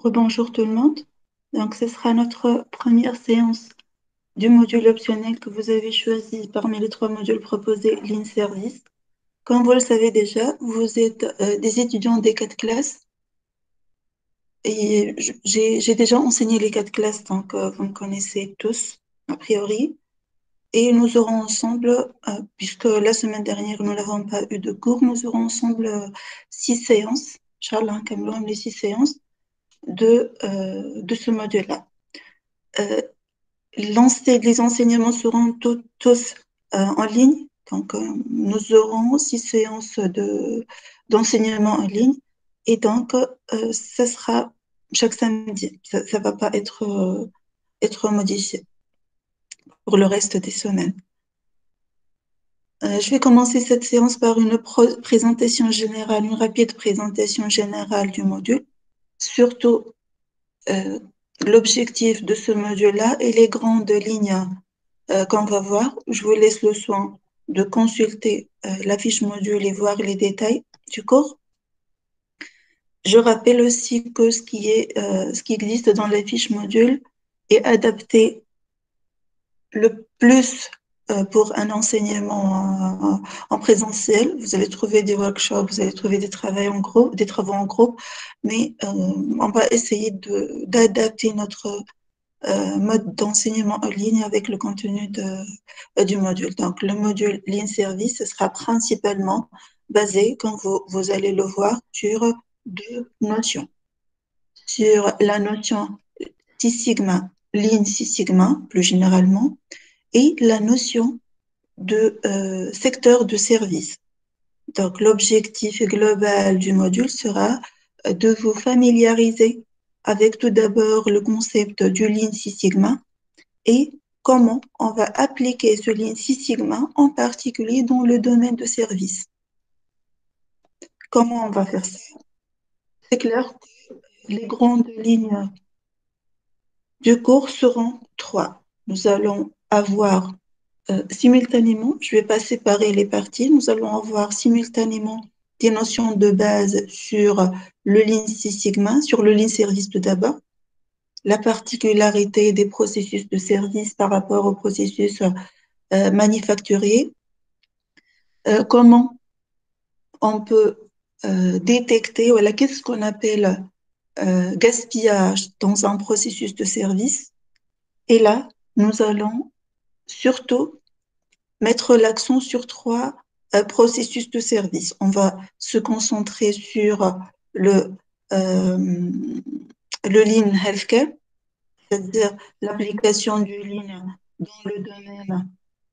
Rebonjour tout le monde. Donc, ce sera notre première séance du module optionnel que vous avez choisi parmi les trois modules proposés, Lean Service. Comme vous le savez déjà, vous êtes des étudiants des quatre classes et j'ai déjà enseigné les quatre classes, donc vous me connaissez tous, a priori. Et nous aurons ensemble, puisque la semaine dernière, nous n'avons pas eu de cours, nous aurons ensemble 6 séances, Inch'Allah, Cameroun, les 6 séances de ce module-là. Euh, les enseignements seront tous en ligne. Donc, nous aurons 6 séances d'enseignement en ligne. Et donc, ça sera chaque samedi. Ça ne va pas être modifié pour le reste des semaines. Je vais commencer cette séance par une présentation générale, une rapide présentation générale du module, surtout euh, l'objectif de ce module-là et les grandes lignes qu'on va voir. Je vous laisse le soin de consulter la fiche module et voir les détails du cours. Je rappelle aussi que ce qui existe dans la fiche module est adapté le plus pour un enseignement en présentiel. Vous allez trouver des workshops, vous allez trouver des travaux en groupe, mais on va essayer d'adapter notre mode d'enseignement en ligne avec le contenu du module. Donc, le module Lean Service ce sera principalement basé, comme vous allez le voir, sur deux notions. Sur la notion Six Sigma, Lean Six Sigma, plus généralement, et la notion de secteur de service. Donc, l'objectif global du module sera de vous familiariser avec tout d'abord le concept du Lean Six Sigma et comment on va appliquer ce Lean Six Sigma, en particulier dans le domaine de service. Comment on va faire ça? C'est clair que les grandes lignes du cours seront trois. Nous allons avoir simultanément, je ne vais pas séparer les parties, nous allons avoir simultanément des notions de base sur le Lean Six Sigma, sur le Lean Service tout d'abord, la particularité des processus de service par rapport au processus manufacturier, comment on peut détecter, voilà, qu'est-ce qu'on appelle gaspillage dans un processus de service. Et là, nous allons surtout mettre l'accent sur trois processus de service. On va se concentrer sur le, euh, le Lean Healthcare, c'est-à-dire l'application du Lean dans le domaine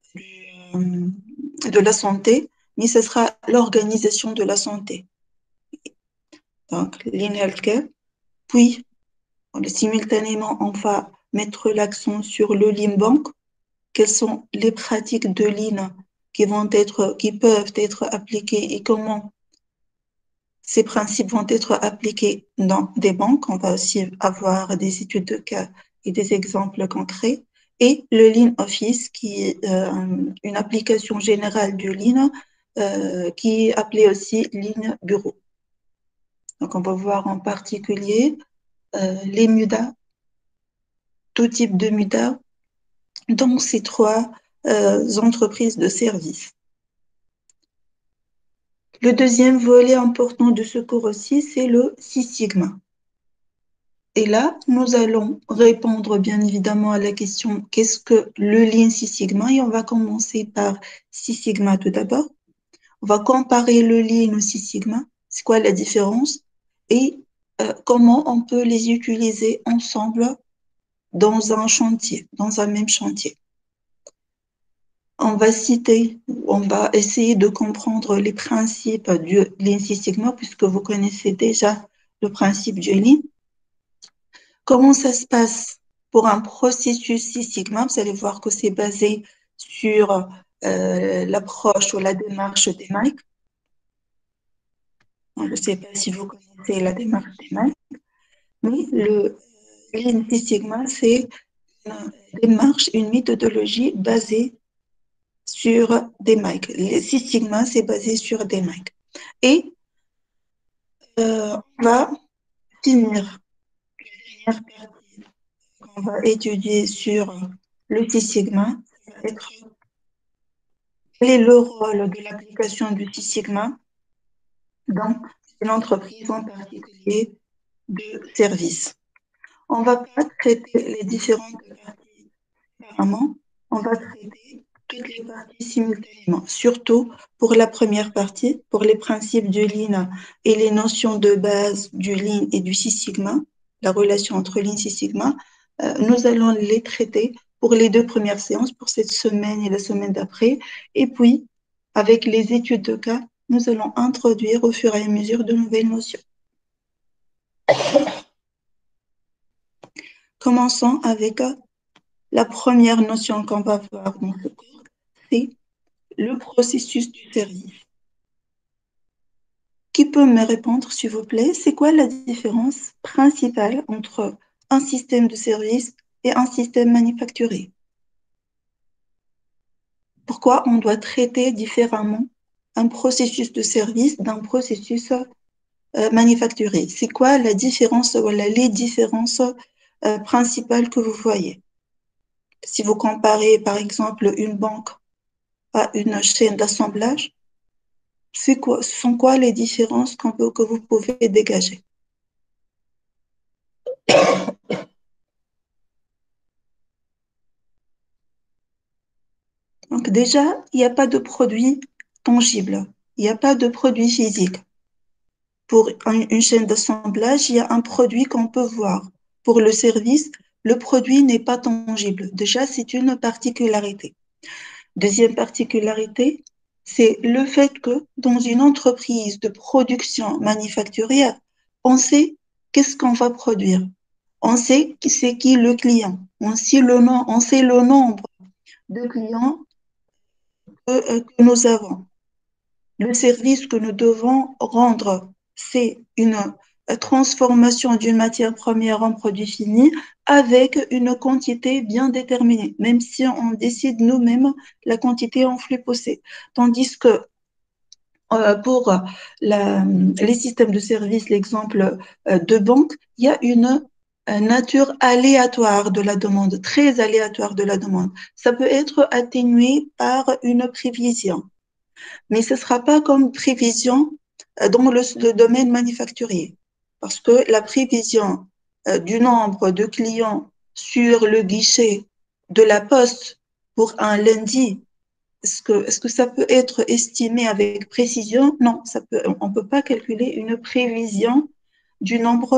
de la santé, mais ce sera l'organisation de la santé. Donc, Lean Healthcare. Puis, simultanément, on va mettre l'accent sur le Lean Bank. Quelles sont les pratiques de Lean qui peuvent être appliquées et comment ces principes vont être appliqués dans des banques. On va aussi avoir des études de cas et des exemples concrets. Et le Lean Office, qui est une application générale du Lean, qui est appelée aussi Lean Bureau. Donc, on va voir en particulier les MUDA, tout type de MUDA, dans ces trois entreprises de services. Le deuxième volet important de ce cours aussi, c'est le Six Sigma. Et là, nous allons répondre bien évidemment à la question qu'est-ce que le Lean Six Sigma? Et on va commencer par Six Sigma tout d'abord. On va comparer le Lean au Six Sigma. C'est quoi la différence? Et comment on peut les utiliser ensemble dans un chantier, dans un même chantier. On va essayer de comprendre les principes du Lean Six Sigma puisque vous connaissez déjà le principe du Lean. Comment ça se passe pour un processus Six Sigma? Vous allez voir que c'est basé sur l'approche ou la démarche des Mike. Je ne sais pas si vous connaissez la démarche des Mike, mais le Lean Six Sigma, c'est une démarche, une méthodologie basée sur des Mike. Le Six Sigma, c'est basé sur des Mike. Et on va finir première partie qu'on va étudier sur le Six Sigma, ça va être quel est le rôle de l'application du Six Sigma dans une entreprise en particulier de service. On ne va pas traiter les différentes parties séparément, on va traiter toutes les parties simultanément, surtout pour la première partie, pour les principes du Lean et les notions de base du Lean et du Six Sigma, la relation entre Lean et Six Sigma, nous allons les traiter pour les 2 premières séances, pour cette semaine et la semaine d'après. Et puis, avec les études de cas, nous allons introduire au fur et à mesure de nouvelles notions. Commençons avec la première notion qu'on va voir dans ce cours, c'est le processus du service. Qui peut me répondre, s'il vous plaît, c'est quoi la différence principale entre un système de service et un système manufacturier? Pourquoi on doit traiter différemment un processus de service d'un processus manufacturier? C'est quoi la différence, voilà, les différences principales que vous voyez? Si vous comparez, par exemple, une banque à une chaîne d'assemblage, ce sont quoi les différences que vous pouvez dégager? Donc déjà, il n'y a pas de produit tangible, il n'y a pas de produit physique. Pour une chaîne d'assemblage, il y a un produit qu'on peut voir. Pour le service, le produit n'est pas tangible. Déjà, c'est une particularité. Deuxième particularité, c'est le fait que dans une entreprise de production manufacturière, on sait qu'est-ce qu'on va produire. On sait c'est qui le client. On sait le nom, on sait le nombre de clients que nous avons. Le service que nous devons rendre, c'est une transformation d'une matière première en produit fini avec une quantité bien déterminée, même si on décide nous-mêmes la quantité en flux poussé. Tandis que pour les systèmes de services, l'exemple de banque, il y a une nature aléatoire de la demande, très aléatoire de la demande. Ça peut être atténué par une prévision, mais ce ne sera pas comme prévision dans le domaine manufacturier, parce que la prévision du nombre de clients sur le guichet de la poste pour un lundi, est-ce que ça peut être estimé avec précision? Non, on ne peut pas calculer une prévision du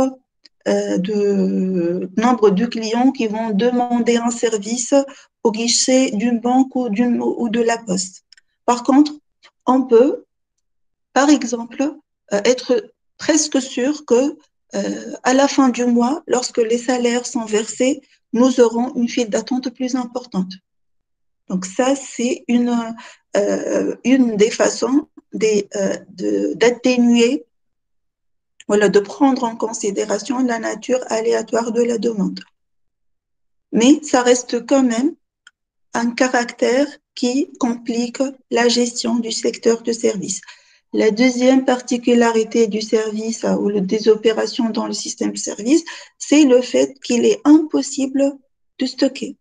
nombre de clients qui vont demander un service au guichet d'une banque ou de la poste. Par contre, on peut, par exemple, être presque sûr que à la fin du mois, lorsque les salaires sont versés, nous aurons une file d'attente plus importante. Donc ça, c'est une des façons d'atténuer, voilà, de prendre en considération la nature aléatoire de la demande. Mais ça reste quand même un caractère qui complique la gestion du secteur de service. La deuxième particularité du service ou des opérations dans le système de service, c'est le fait qu'il est impossible de stocker.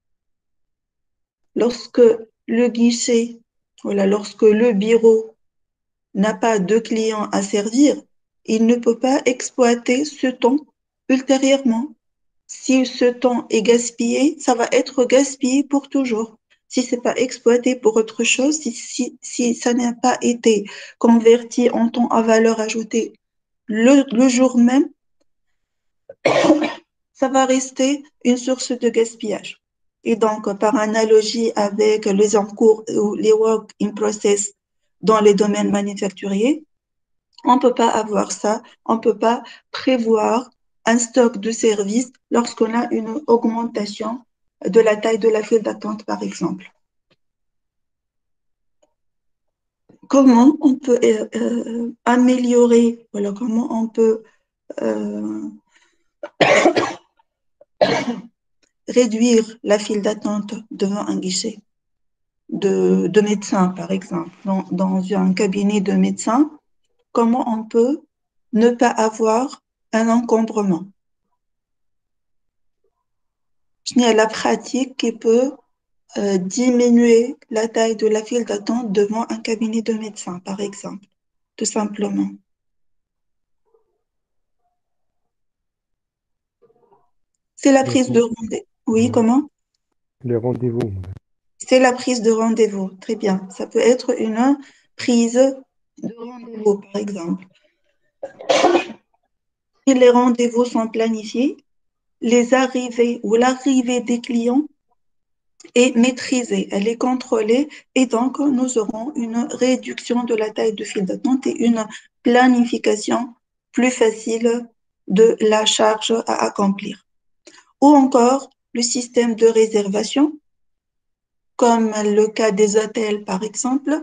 Lorsque le guichet, voilà, lorsque le bureau n'a pas de clients à servir, il ne peut pas exploiter ce temps ultérieurement. Si ce temps est gaspillé, ça va être gaspillé pour toujours. Si ce n'est pas exploité pour autre chose, si ça n'a pas été converti en temps à valeur ajoutée le jour même, ça va rester une source de gaspillage. Et donc, par analogie avec les encours ou les work in process dans les domaines manufacturiers, on ne peut pas avoir ça, on ne peut pas prévoir un stock de services lorsqu'on a une augmentation de la taille de la file d'attente, par exemple. Comment on peut améliorer, voilà, comment on peut euh, réduire la file d'attente devant un guichet de médecin, par exemple, dans un cabinet de médecin, comment on peut ne pas avoir un encombrement. Il y a la pratique qui peut diminuer la taille de la file d'attente devant un cabinet de médecin, par exemple, tout simplement. C'est la Donc, prise de rendez-vous. Oui, ouais, comment? les rendez-vous. C'est la prise de rendez-vous. Très bien. Ça peut être une prise de rendez-vous, par exemple. Si les rendez-vous sont planifiés, les arrivées ou l'arrivée des clients est maîtrisée, elle est contrôlée et donc nous aurons une réduction de la taille de file d'attente et une planification plus facile de la charge à accomplir. Ou encore le système de réservation, comme le cas des hôtels par exemple.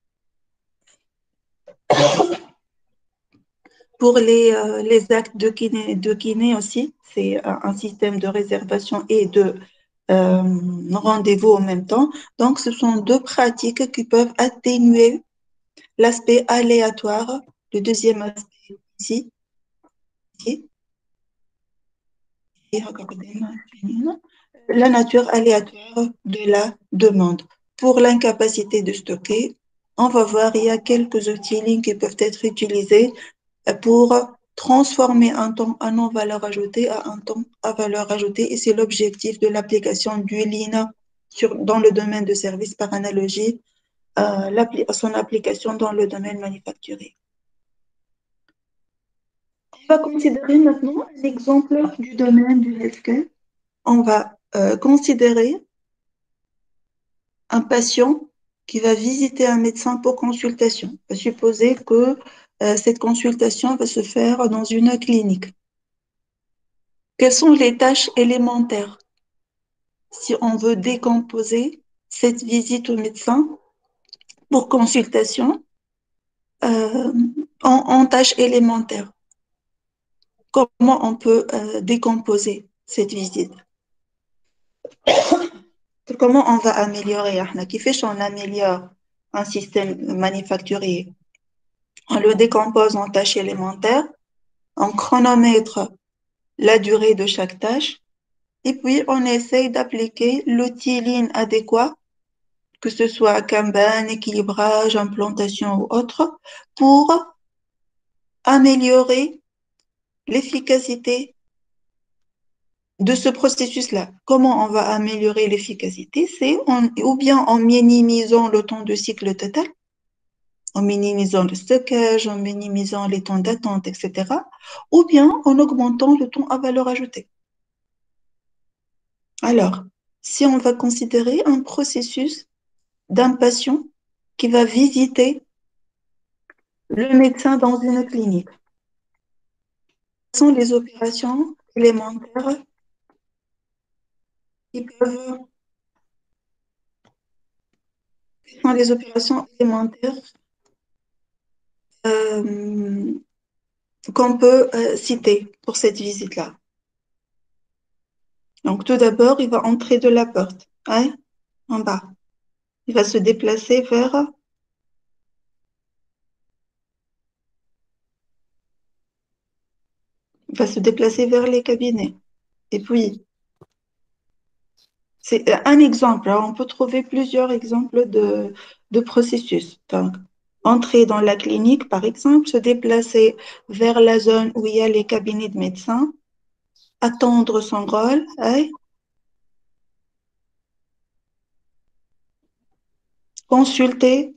Pour les actes de kiné aussi, c'est un système de réservation et de rendez-vous en même temps. Donc, ce sont deux pratiques qui peuvent atténuer l'aspect aléatoire. Le deuxième aspect ici, ici, et regardez, la nature aléatoire de la demande. Pour l'incapacité de stocker, on va voir, il y a quelques outils qui peuvent être utilisés pour transformer un temps à non-valeur ajoutée à un temps à valeur ajoutée. Et c'est l'objectif de l'application du Lean dans le domaine de service par analogie, son application dans le domaine manufacturier. On va considérer maintenant l'exemple du domaine du healthcare. On va considérer un patient qui va visiter un médecin pour consultation. On va supposer que cette consultation va se faire dans une clinique. Quelles sont les tâches élémentaires si on veut décomposer cette visite au médecin pour consultation en tâches élémentaires? Comment on peut décomposer cette visite? Comment on va améliorer? Qui fait qu'on améliore un système manufacturier? On le décompose en tâches élémentaires, on chronomètre la durée de chaque tâche et puis on essaye d'appliquer l'outil Lean adéquat, que ce soit Kanban, équilibrage, implantation ou autre, pour améliorer l'efficacité de ce processus-là. Comment on va améliorer l'efficacité? C'est ou bien en minimisant le temps de cycle total, en minimisant le stockage, en minimisant les temps d'attente, etc., ou bien en augmentant le temps à valeur ajoutée. Alors, si on va considérer un processus d'un patient qui va visiter le médecin dans une clinique, quelles sont les opérations élémentaires qui peuvent, quelles sont les opérations élémentaires euh, qu'on peut citer pour cette visite-là? Donc, tout d'abord, il va entrer de la porte, hein, en bas. Il va se déplacer vers les cabinets. Et puis, c'est un exemple. Alors, on peut trouver plusieurs exemples de processus. Donc, entrer dans la clinique, par exemple, se déplacer vers la zone où il y a les cabinets de médecins, attendre son rôle, hein, consulter,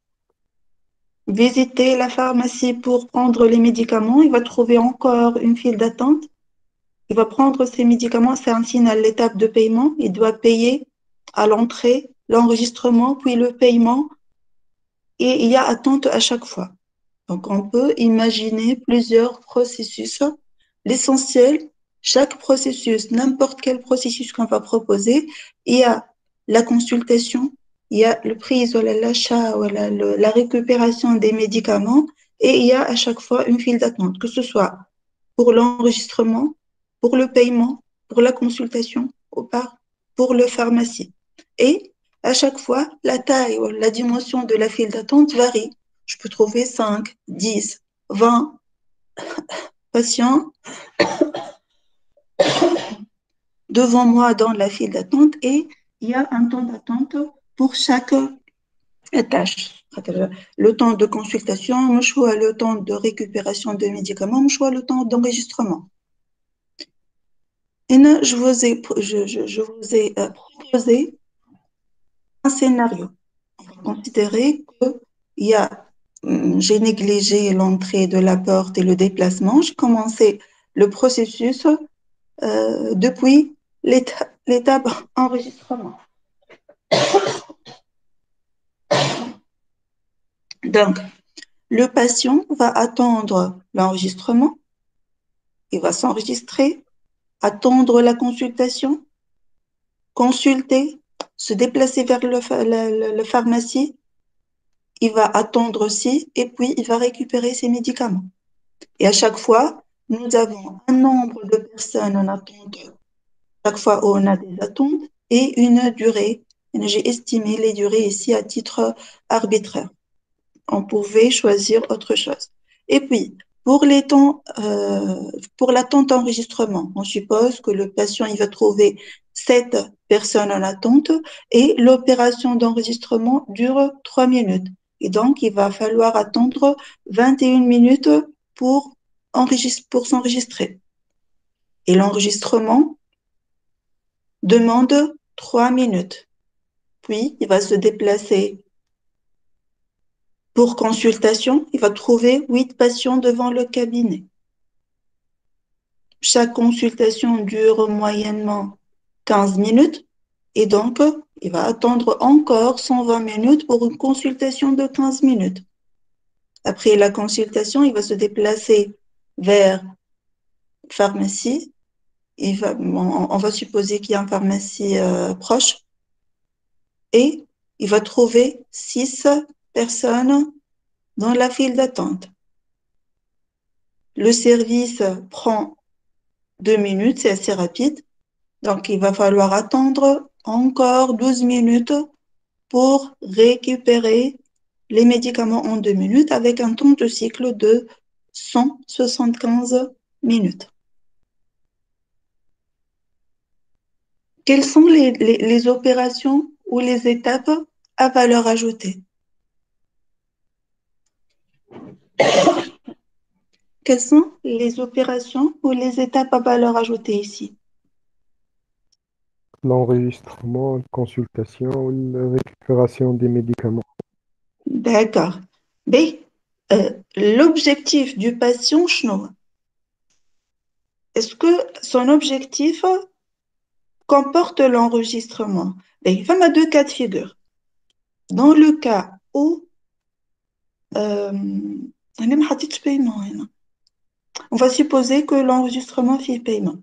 visiter la pharmacie pour prendre les médicaments. Il va trouver encore une file d'attente. Il va prendre ses médicaments. C'est un signe à l'étape de paiement. Il doit payer à l'entrée, l'enregistrement, puis le paiement. Et il y a attente à chaque fois. Donc, on peut imaginer plusieurs processus. L'essentiel, chaque processus, n'importe quel processus qu'on va proposer, il y a la consultation, il y a le prix ou l'achat ou la récupération des médicaments et il y a à chaque fois une file d'attente, que ce soit pour l'enregistrement, pour le paiement, pour la consultation ou pas pour le pharmacie. Et à chaque fois, la taille ou la dimension de la file d'attente varie. Je peux trouver 5, 10, 20 patients devant moi dans la file d'attente et il y a un temps d'attente pour chaque tâche. Le temps de consultation, le temps de récupération de médicaments, le temps d'enregistrement. Et là, je vous ai proposé un scénario. On va considérer que il y a, j'ai négligé l'entrée de la porte et le déplacement. J'ai commencé le processus depuis l'étape enregistrement. Donc, le patient va attendre l'enregistrement, il va s'enregistrer, attendre la consultation, consulter, se déplacer vers le pharmacie, il va attendre aussi et puis il va récupérer ses médicaments. Et à chaque fois, nous avons un nombre de personnes en attente, chaque fois où on a des attentes, et une durée. J'ai estimé les durées ici à titre arbitraire. On pouvait choisir autre chose. Et puis, pour les temps, pour l'attente enregistrement, on suppose que le patient il va trouver 7 personnes en attente et l'opération d'enregistrement dure 3 minutes. Et donc, il va falloir attendre 21 minutes pour, pour s'enregistrer. Et l'enregistrement demande 3 minutes. Puis, il va se déplacer pour consultation, il va trouver 8 patients devant le cabinet. Chaque consultation dure moyennement 15 minutes et donc il va attendre encore 120 minutes pour une consultation de 15 minutes. Après la consultation, il va se déplacer vers pharmacie. On va supposer qu'il y a une pharmacie proche et il va trouver 6 personnes dans la file d'attente. Le service prend 2 minutes, c'est assez rapide. Donc, il va falloir attendre encore 12 minutes pour récupérer les médicaments en 2 minutes avec un temps de cycle de 175 minutes. Quelles sont les opérations ou les étapes à valeur ajoutée? Quelles sont les opérations ou les étapes à valeur ajoutée ici? L'enregistrement, consultation, la récupération des médicaments. D'accord. B. L'objectif du patient, est-ce que son objectif comporte l'enregistrement? Il y a 2 cas de figure. Dans le cas où on va supposer que l'enregistrement fait paiement.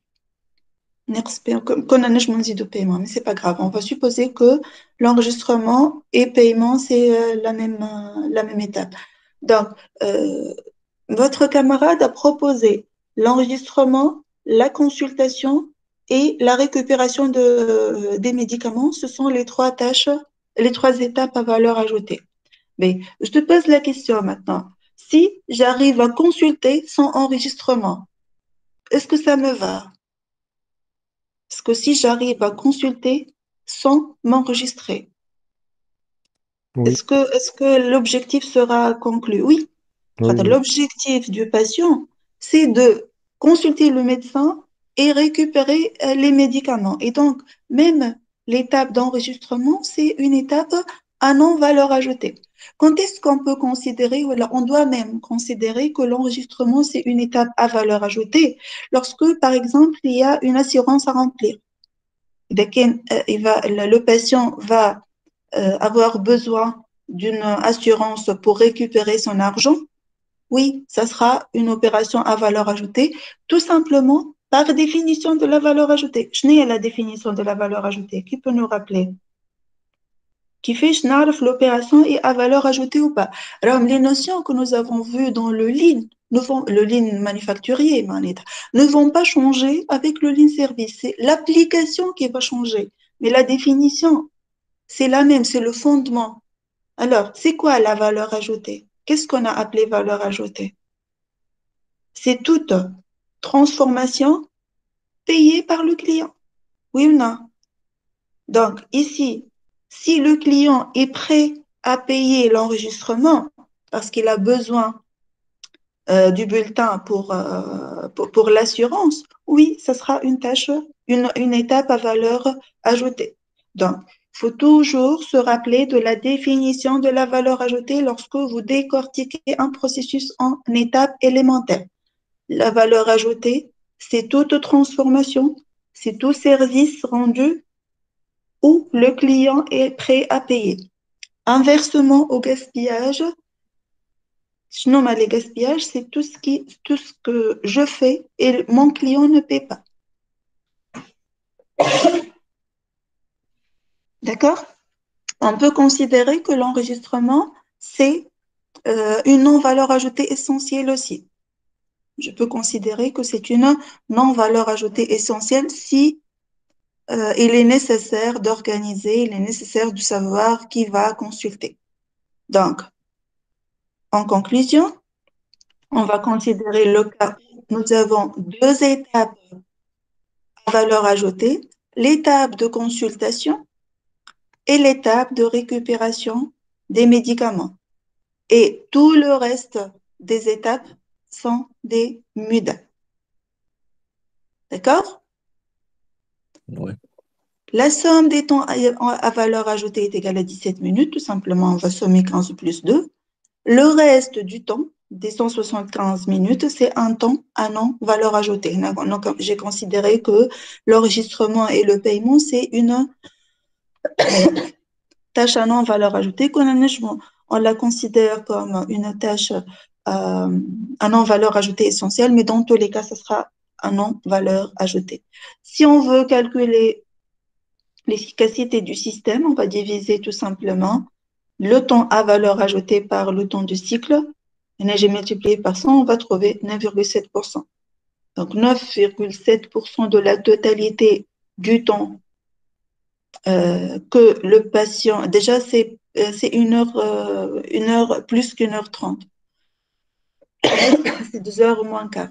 Qu'on a de paiement, mais c'est pas grave. On va supposer que l'enregistrement et paiement, c'est la même étape. Donc, votre camarade a proposé l'enregistrement, la consultation et la récupération des médicaments. Ce sont les 3 tâches, les 3 étapes à valeur ajoutée. Mais je te pose la question maintenant. Si j'arrive à consulter sans enregistrement, est-ce que ça me va? Parce que si j'arrive à consulter sans m'enregistrer, Oui, est-ce que l'objectif sera conclu? Oui. oui, oui. L'objectif du patient, c'est de consulter le médecin et récupérer les médicaments. Et donc, même l'étape d'enregistrement, c'est une étape à non-valeur ajoutée. Quand est-ce qu'on peut considérer, ou alors on doit même considérer que l'enregistrement, c'est une étape à valeur ajoutée lorsque, par exemple, il y a une assurance à remplir. Le patient va avoir besoin d'une assurance pour récupérer son argent. Oui, ça sera une opération à valeur ajoutée, tout simplement par définition de la valeur ajoutée. Je n'ai la définition de la valeur ajoutée. Qui peut nous rappeler? Qui fait l'opération est à valeur ajoutée ou pas? Alors, les notions que nous avons vues dans le lean, le lean manufacturier, ne vont pas changer avec le lean service. C'est l'application qui va changer. Mais la définition, c'est la même, c'est le fondement. Alors, c'est quoi la valeur ajoutée? Qu'est-ce qu'on a appelé valeur ajoutée? C'est toute transformation payée par le client. Oui ou non? Donc, ici, si le client est prêt à payer l'enregistrement parce qu'il a besoin du bulletin pour l'assurance, oui, ça sera une tâche, une étape à valeur ajoutée. Donc, il faut toujours se rappeler de la définition de la valeur ajoutée lorsque vous décortiquez un processus en étapes élémentaires. La valeur ajoutée, c'est toute transformation, c'est tout service rendu où le client est prêt à payer. Inversement au gaspillage, sinon, les gaspillages, c'est tout ce que je fais et mon client ne paie pas. D'accord? On peut considérer que l'enregistrement, c'est une non-valeur ajoutée essentielle aussi. Je peux considérer que c'est une non-valeur ajoutée essentielle si il est nécessaire d'organiser, il est nécessaire de savoir qui va consulter. Donc, en conclusion, on va considérer le cas où nous avons deux étapes à valeur ajoutée, l'étape de consultation et l'étape de récupération des médicaments. Et tout le reste des étapes sont des MUDA. D'accord? Ouais. La somme des temps à valeur ajoutée est égale à 17 minutes. Tout simplement, on va sommer 15 plus 2. Le reste du temps, des 175 minutes, c'est un temps à non-valeur ajoutée. Donc, j'ai considéré que l'enregistrement et le paiement, c'est une tâche à non-valeur ajoutée. On la considère comme une tâche à non-valeur ajoutée essentielle, mais dans tous les cas, ce sera à non-valeur ajoutée. Si on veut calculer l'efficacité du système, on va diviser tout simplement le temps à valeur ajoutée par le temps du cycle. Et j'ai multiplié par 100, on va trouver 9,7%. Donc 9,7% de la totalité du temps que le patient, déjà c'est une heure plus qu'une heure 30. C'est 2 heures moins quart.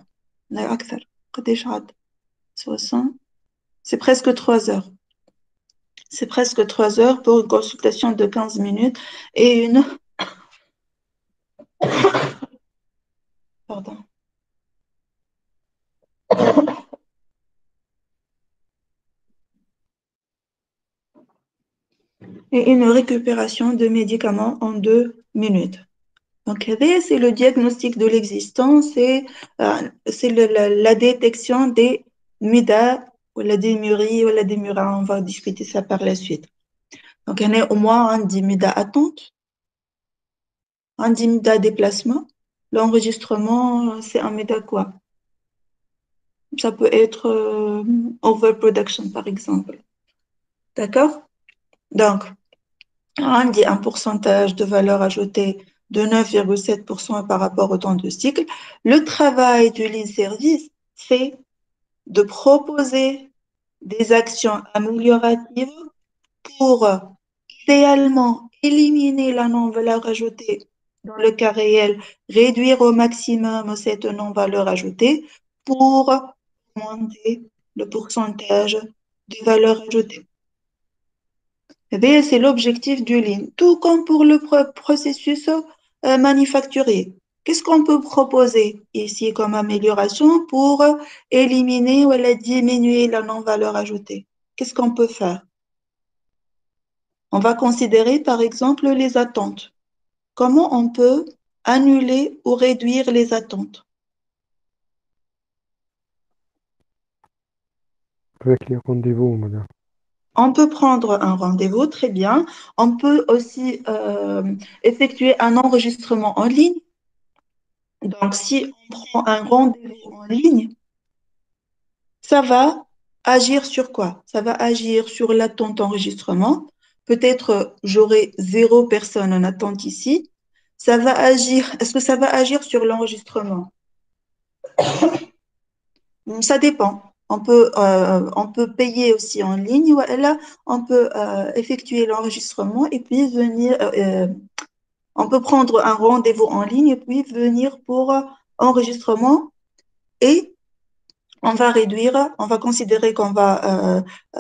C'est presque 3 heures. C'est presque 3 heures pour une consultation de 15 minutes et pardon. Et une récupération de médicaments en 2 minutes. Donc, c'est le diagnostic de l'existence, c'est la détection des MUDA ou la démurie ou la démura. On va discuter ça par la suite. Donc, il y a au moins un 10 MUDA attente, un 10 MUDA déplacement. L'enregistrement, c'est un MUDA quoi? Ça peut être overproduction, par exemple. D'accord? Donc, on dit un pourcentage de valeur ajoutée de 9,7% par rapport au temps de cycle. Le travail du lean service, c'est de proposer des actions amélioratives pour idéalement éliminer la non-valeur ajoutée dans le cas réel, réduire au maximum cette non-valeur ajoutée pour augmenter le pourcentage de valeur ajoutée. C'est l'objectif du Lean, tout comme pour le processus manufacturier. Qu'est-ce qu'on peut proposer ici comme amélioration pour éliminer ou diminuer la non-valeur ajoutée? Qu'est-ce qu'on peut faire? On va considérer par exemple les attentes. Comment on peut annuler ou réduire les attentes? Avec les rendez-vous, madame. On peut prendre un rendez-vous, très bien. On peut aussi effectuer un enregistrement en ligne. Donc, si on prend un rendez-vous en ligne, ça va agir sur quoi? Ça va agir sur l'attente d'enregistrement. Peut-être j'aurai 0 personne en attente ici. Ça va agir. Est-ce que ça va agir sur l'enregistrement? Ça dépend. On peut payer aussi en ligne. Ou là, on peut effectuer l'enregistrement et puis venir. On peut prendre un rendez-vous en ligne et puis venir pour enregistrement et on va réduire, on va considérer qu'on va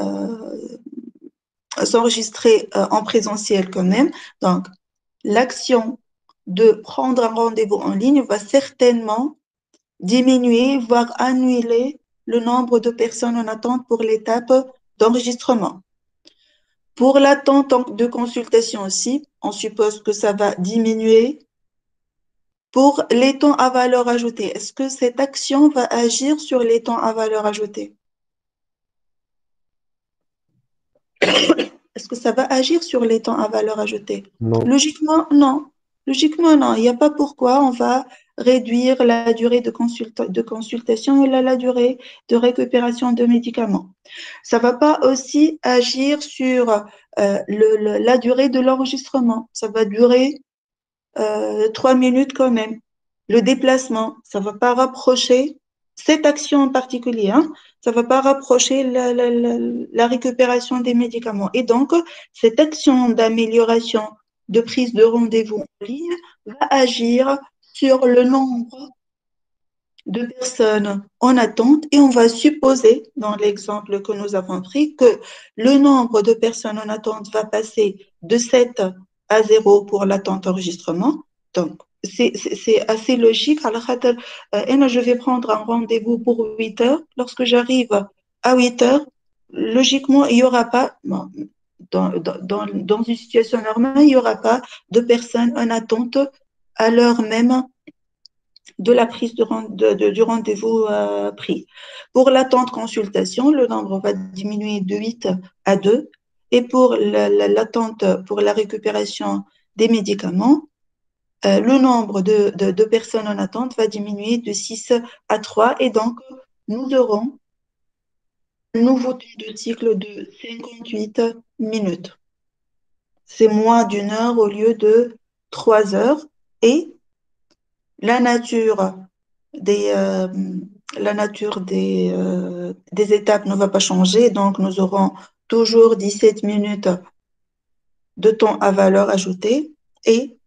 s'enregistrer en présentiel quand même. Donc, l'action de prendre un rendez-vous en ligne va certainement diminuer, voire annuler le nombre de personnes en attente pour l'étape d'enregistrement. Pour l'attente de consultation aussi, on suppose que ça va diminuer. Pour les temps à valeur ajoutée, est-ce que cette action va agir sur les temps à valeur ajoutée? Est-ce que ça va agir sur les temps à valeur ajoutée? Non, Logiquement, non. Logiquement, non. Il n'y a pas pourquoi on va réduire la durée de consultation et la durée de récupération de médicaments. Ça ne va pas aussi agir sur la durée de l'enregistrement. Ça va durer 3 minutes quand même. Le déplacement, ça ne va pas rapprocher cette action en particulier, hein, ça ne va pas rapprocher la récupération des médicaments. Et donc, cette action d'amélioration de prise de rendez-vous en ligne va agir sur le nombre de personnes en attente et on va supposer, dans l'exemple que nous avons pris, que le nombre de personnes en attente va passer de 7 à 0 pour l'attente enregistrement. Donc, c'est assez logique. Alors, je vais prendre un rendez-vous pour 8 heures. Lorsque j'arrive à 8 heures, logiquement, il n'y aura pas, bon, dans une situation normale, il n'y aura pas de personnes en attente à l'heure même de la prise du rendez-vous pris. Pour l'attente consultation, le nombre va diminuer de 8 à 2. Et pour l'attente pour la récupération des médicaments, le nombre de personnes en attente va diminuer de 6 à 3. Et donc, nous aurons un nouveau temps de cycle de 58 minutes. C'est moins d'une heure au lieu de 3 heures. Et la nature des, euh, des étapes ne va pas changer, donc nous aurons toujours 17 minutes de temps à valeur ajoutée et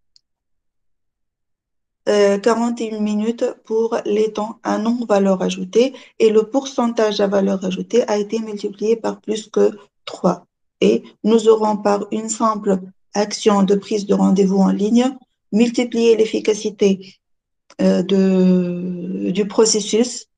41 minutes pour les temps à non-valeur ajoutée et le pourcentage à valeur ajoutée a été multiplié par plus que 3. Et nous aurons par une simple action de prise de rendez-vous en ligne multiplié l'efficacité du processus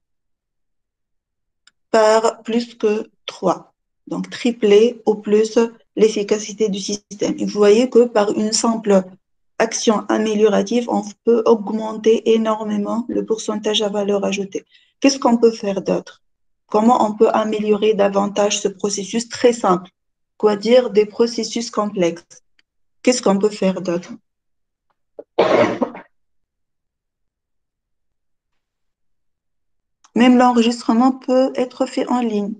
par plus que 3. Donc, tripler au plus l'efficacité du système. Et vous voyez que par une simple action améliorative, on peut augmenter énormément le pourcentage à valeur ajoutée. Qu'est-ce qu'on peut faire d'autre? Comment on peut améliorer davantage ce processus très simple? Quoi dire des processus complexes? Qu'est-ce qu'on peut faire d'autre? Même l'enregistrement peut être fait en ligne.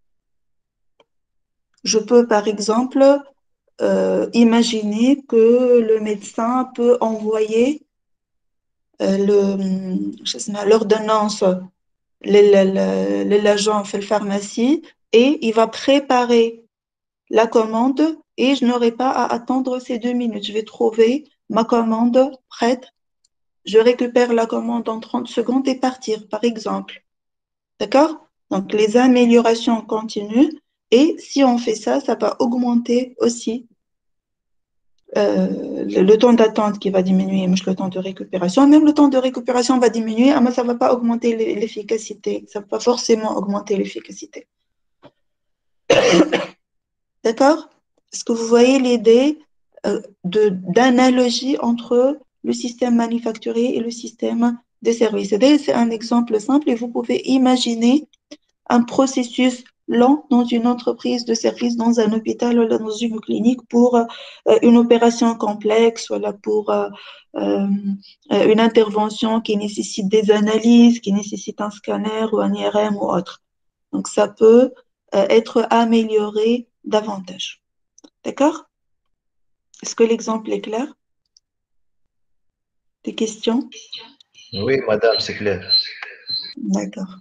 Je peux, par exemple, imaginer que le médecin peut envoyer l'ordonnance, l'agent fait la pharmacie et il va préparer la commande et je n'aurai pas à attendre ces 2 minutes. Je vais trouver ma commande prête. Je récupère la commande en 30 secondes et partir, par exemple. D'accord? Donc, les améliorations continuent et si on fait ça, ça va augmenter aussi le temps d'attente qui va diminuer, mais le temps de récupération. Même le temps de récupération va diminuer, mais ça ne va pas augmenter l'efficacité. Ça ne va pas forcément augmenter l'efficacité. D'accord? Est-ce que vous voyez l'idée d'analogie entre le système manufacturier et le système de services? C'est un exemple simple et vous pouvez imaginer un processus lent dans une entreprise de service, dans un hôpital ou dans une clinique pour une opération complexe, voilà, pour une intervention qui nécessite des analyses, qui nécessite un scanner ou un IRM ou autre. Donc, ça peut être amélioré davantage. D'accord? Est-ce que l'exemple est clair? Des questions? Oui, madame, c'est clair. D'accord.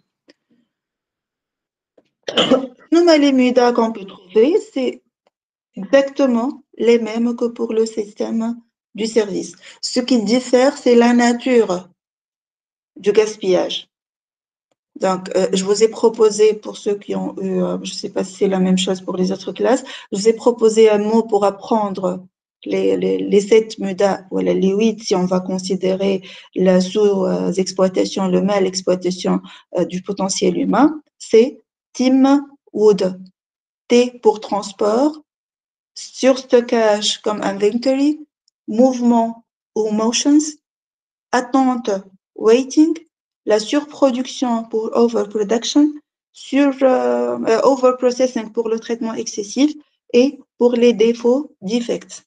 Les MUDA qu'on peut trouver, c'est exactement les mêmes que pour le système du service. Ce qui diffère, c'est la nature du gaspillage. Donc, je vous ai proposé, pour ceux qui ont eu, je ne sais pas si c'est la même chose pour les autres classes, je vous ai proposé un mot pour apprendre les 7 mudas, voilà, les 8 si on va considérer la sous-exploitation, le mal exploitation du potentiel humain, c'est Tim Wood. T pour transport, surstockage comme inventory, mouvement ou motions, attente, waiting, la surproduction pour overproduction, overprocessing pour le traitement excessif et pour les défauts, defects.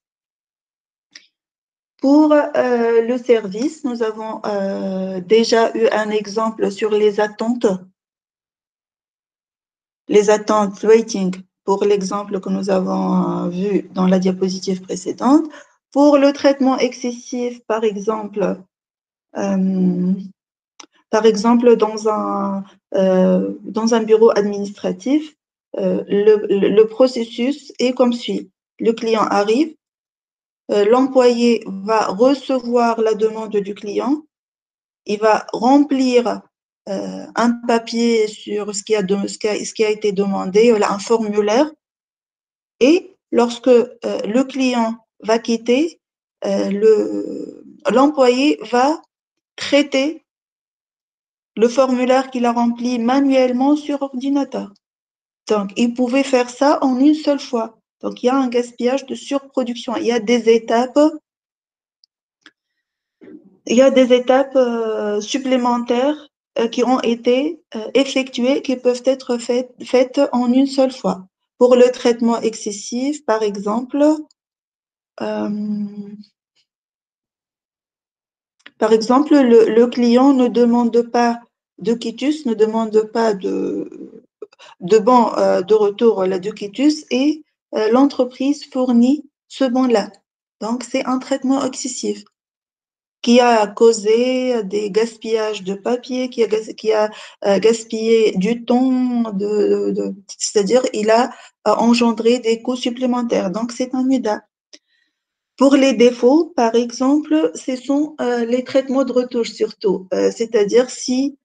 Pour le service, nous avons déjà eu un exemple sur les attentes waiting pour l'exemple que nous avons vu dans la diapositive précédente. Pour le traitement excessif, par exemple, dans un bureau administratif, le processus est comme suit. Le client arrive, l'employé va recevoir la demande du client, il va remplir un papier sur ce qui a été demandé, un formulaire, et lorsque le client va quitter, l'employé va traiter le formulaire qu'il a rempli manuellement sur ordinateur. Donc, il pouvait faire ça en une seule fois. Donc, il y a un gaspillage de surproduction. Il y a des étapes supplémentaires qui ont été effectuées, qui peuvent être faites en une seule fois. Pour le traitement excessif, par exemple, le client ne demande pas de quitus, ne demande pas de banc de retour là, de quitus, et l'entreprise fournit ce banc-là. Donc, c'est un traitement excessif qui a causé des gaspillages de papier, qui a gaspillé du temps, c'est-à-dire il a engendré des coûts supplémentaires. Donc, c'est un MUDA. Pour les défauts, par exemple, ce sont les traitements de retouche surtout, c'est-à-dire si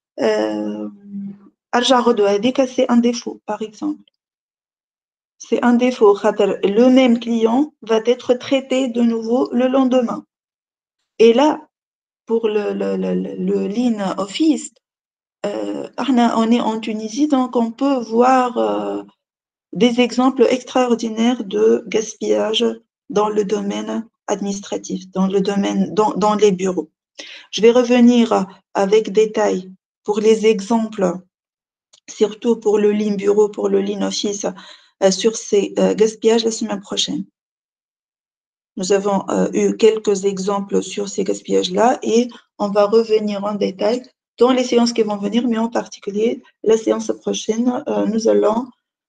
c'est un défaut, par exemple. C'est un défaut. Le même client va être traité de nouveau le lendemain. Et là, pour le Lean Office, on est en Tunisie, donc on peut voir des exemples extraordinaires de gaspillage dans le domaine administratif, dans les bureaux. Je vais revenir avec détail pour les exemples, surtout pour le Lean Bureau, pour le Lean Office, sur ces gaspillages la semaine prochaine. Nous avons eu quelques exemples sur ces gaspillages-là et on va revenir en détail dans les séances qui vont venir, mais en particulier la séance prochaine, nous allons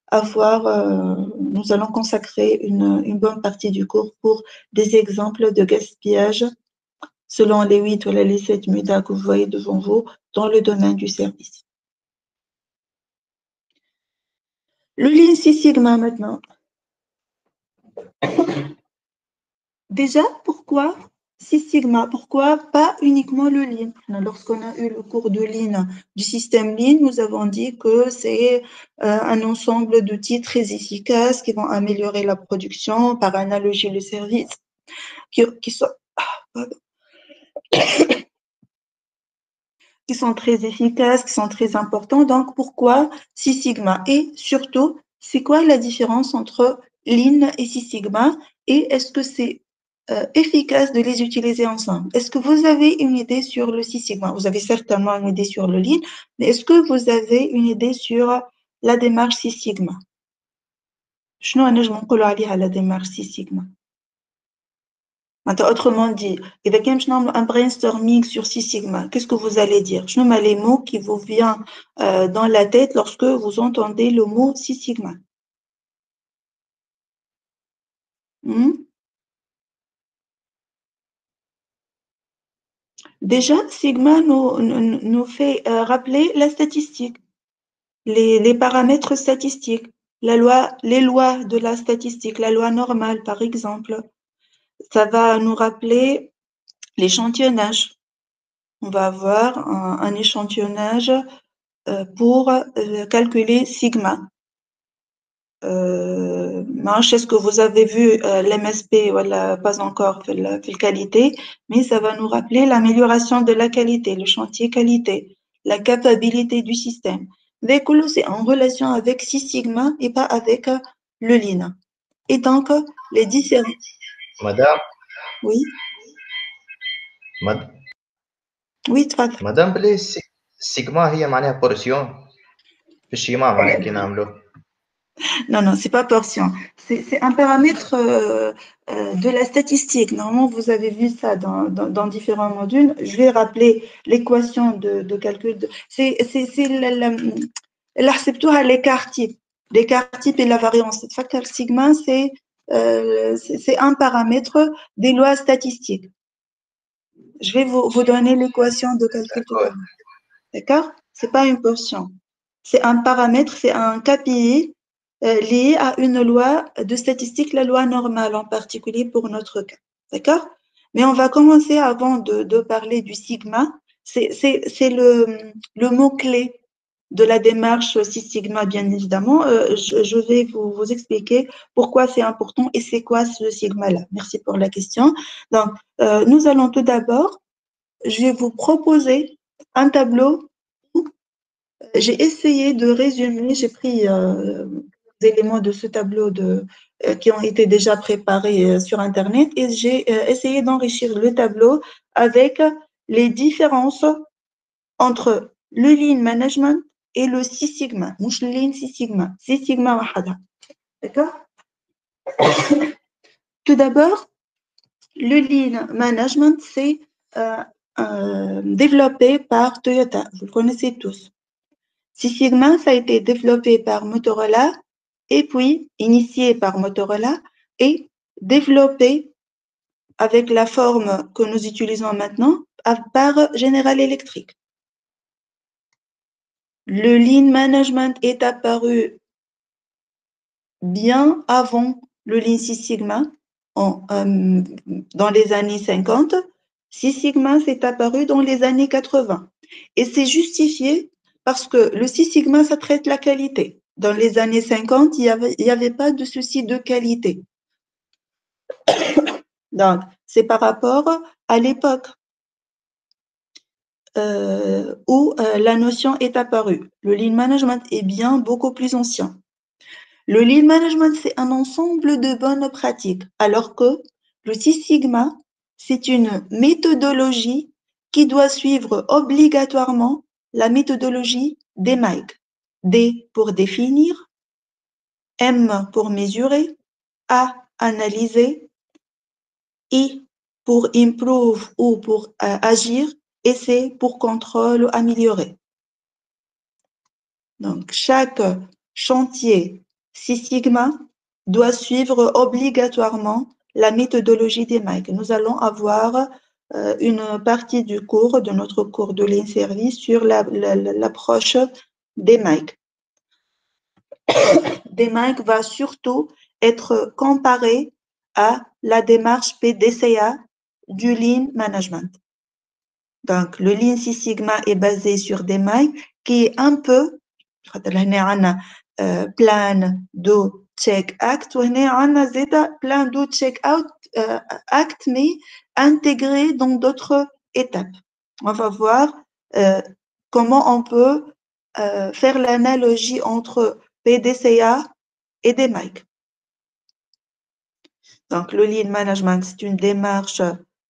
consacrer une bonne partie du cours pour des exemples de gaspillage selon les 8 ou les 7 MUDA que vous voyez devant vous dans le domaine du service. Le Lean Six Sigma maintenant. Déjà, pourquoi Six Sigma? Pourquoi pas uniquement le Lean? Lorsqu'on a eu le cours de Lean, du système Lean, nous avons dit que c'est un ensemble d'outils très efficaces qui vont améliorer la production, par analogie le service, qui sont très efficaces, qui sont très importants. Donc, pourquoi Six Sigma? Et surtout, c'est quoi la différence entre Lean et Six Sigma? Et est-ce que c'est efficace de les utiliser ensemble? Est-ce que vous avez une idée sur le Six Sigma? Vous avez certainement une idée sur le Lean, mais est-ce que vous avez une idée sur la démarche Six Sigma? شنو نجم نقولوا عليها la démarche Six Sigma? Autrement dit, il y a un brainstorming sur Six Sigma. Qu'est-ce que vous allez dire? Je nomme les mots qui vous viennent dans la tête lorsque vous entendez le mot Six Sigma. Déjà, Sigma nous fait rappeler la statistique, les paramètres statistiques, les lois de la statistique, la loi normale par exemple. Ça va nous rappeler l'échantillonnage. On va avoir un échantillonnage pour calculer sigma. Est-ce que vous avez vu l'MSP voilà, pas encore في la qualité, mais ça va nous rappeler l'amélioration de la qualité, le chantier qualité, la capacité du système. C'est en relation avec 6 sigma et pas avec le lean. Et donc, les différents... Madame, Oui, mad- oui, تفضل. madame بلي سيجما هي معناها بورسيون في الشيما معناها كي نعملوه. Non, non, c'est pas portion. C'est un paramètre de la statistique. Normalement, vous avez vu ça dans différents modules. Je vais rappeler l'équation de calcul. C'est l'écart type. L'écart type et la variance. Le facteur sigma, c'est un paramètre des lois statistiques. Je vais vous donner l'équation de calcul tout à l'heure. D'accord? C'est pas une portion. C'est un paramètre, c'est un KPI lié à une loi de statistique, la loi normale en particulier pour notre cas. D'accord? Mais on va commencer avant de parler du sigma. C'est le mot-clé de la démarche Six Sigma, bien évidemment. Je vais vous expliquer pourquoi c'est important et c'est quoi ce sigma-là. Merci pour la question. Donc, nous allons tout d'abord, je vais vous proposer un tableau. J'ai essayé de résumer, j'ai pris des éléments de ce tableau qui ont été déjà préparés sur Internet et j'ai essayé d'enrichir le tableau avec les différences entre le Lean Management et le Six Sigma. مش le Lean Six Sigma, Six Sigma وحدها. D'accord? Tout d'abord, le Lean Management, c'est développé par Toyota. Vous le connaissez tous. Six Sigma, ça a été développé par Motorola et puis initié par Motorola et développé avec la forme que nous utilisons maintenant par General Electric. Le Lean Management est apparu bien avant le Lean Six Sigma, dans les années 50. Six Sigma s'est apparu dans les années 80. Et c'est justifié parce que le Six Sigma, ça traite la qualité. Dans les années 50, il y avait pas de souci de qualité. Donc, c'est par rapport à l'époque où la notion est apparue. Le Lean Management est bien beaucoup plus ancien. Le Lean Management, c'est un ensemble de bonnes pratiques, alors que le Six Sigma, c'est une méthodologie qui doit suivre obligatoirement la méthodologie des MAIC. D pour définir, M pour mesurer, A analyser, I pour improve ou pour agir, et C pour contrôle ou améliorer. Donc, chaque chantier Six Sigma doit suivre obligatoirement la méthodologie des MAIC. Nous allons avoir une partie du cours, de notre cours de Lean Service, sur l'approche des MAIC. Des MAIC va surtout être comparé à la démarche PDCA du Lean Management. Donc, le Lean Six Sigma est basé sur des MAIC qui est un peu plan do check act وهنا عندنا زيادة plan do check out act mais intégré dans d'autres étapes. On va voir comment on peut faire l'analogie entre PDCA et des MAIC. Donc le Lean Management, c'est une démarche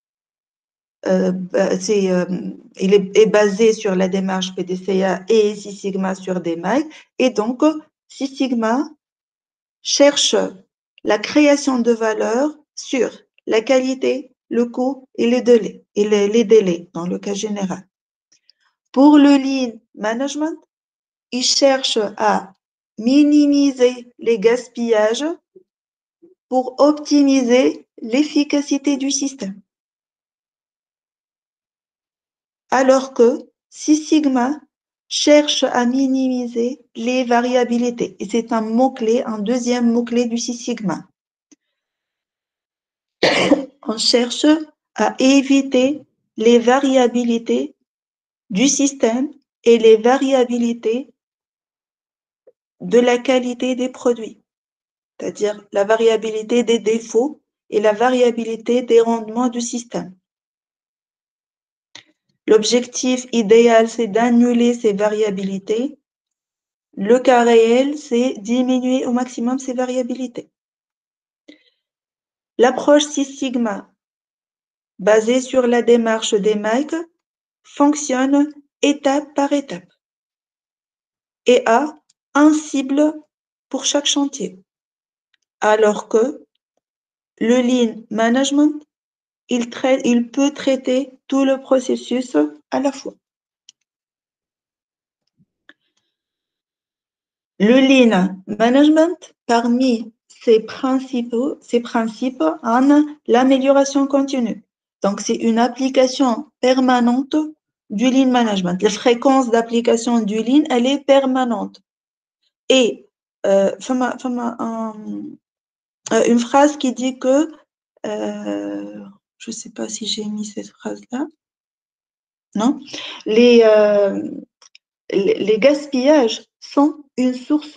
il est basé sur la démarche PDCA et Six Sigma sur des MAIC. Et donc, Six Sigma cherche la création de valeur sur la qualité, le coût et les délais dans le cas général. Pour le Lean Management, il cherche à minimiser les gaspillages pour optimiser l'efficacité du système. Alors que Six Sigma cherche à minimiser les variabilités. Et c'est un mot-clé, un deuxième mot-clé du Six Sigma. On cherche à éviter les variabilités du système et les variabilités de la qualité des produits, c'est-à-dire la variabilité des défauts et la variabilité des rendements du système. L'objectif idéal, c'est d'annuler ces variabilités. Le cas réel, c'est diminuer au maximum ces variabilités. L'approche Six Sigma, basée sur la démarche des Mike, fonctionne étape par étape et a un cible pour chaque chantier. Alors que le Lean Management, il peut traiter tout le processus à la fois. Le Lean Management, parmi ses principes en l'amélioration continue. Donc, c'est une application permanente du Lean Management. La fréquence d'application du Lean, elle est permanente. Et une phrase qui dit que, je ne sais pas si j'ai mis cette phrase-là, non, les gaspillages sont une source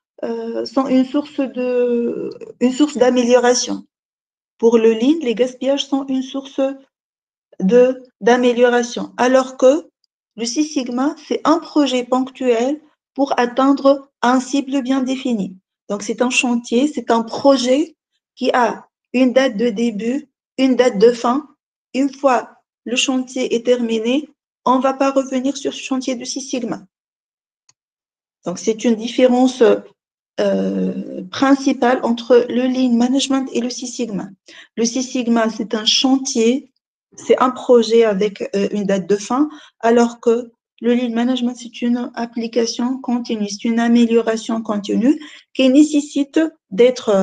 d'amélioration. Pour le Lean, les gaspillages sont une source d'amélioration, alors que le Six Sigma, c'est un projet ponctuel pour atteindre un cible bien défini. Donc, c'est un chantier, c'est un projet qui a une date de début, une date de fin. Une fois le chantier est terminé, on ne va pas revenir sur ce chantier de Six Sigma. Donc, c'est une différence principale entre le Lean Management et le Six Sigma. Le Six Sigma, c'est un chantier, c'est un projet avec une date de fin, alors que le Lean Management, c'est une application continue, c'est une amélioration continue qui nécessite d'être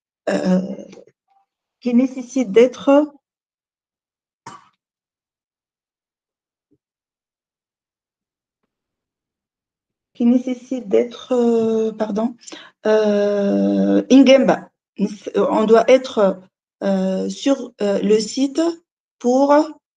in Gemba. On doit être sur le site pour.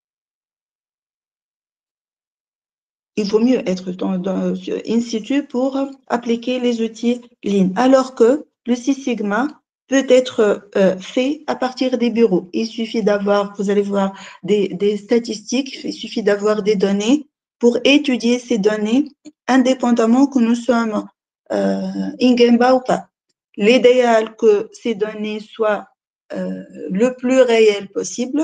Il vaut mieux être in situ pour appliquer les outils Lean, alors que le Six Sigma peut être fait à partir des bureaux. Il suffit d'avoir, vous allez voir, des statistiques, il suffit d'avoir des données pour étudier ces données indépendamment que nous sommes in Gemba ou pas. L'idéal que ces données soient le plus réelles possible,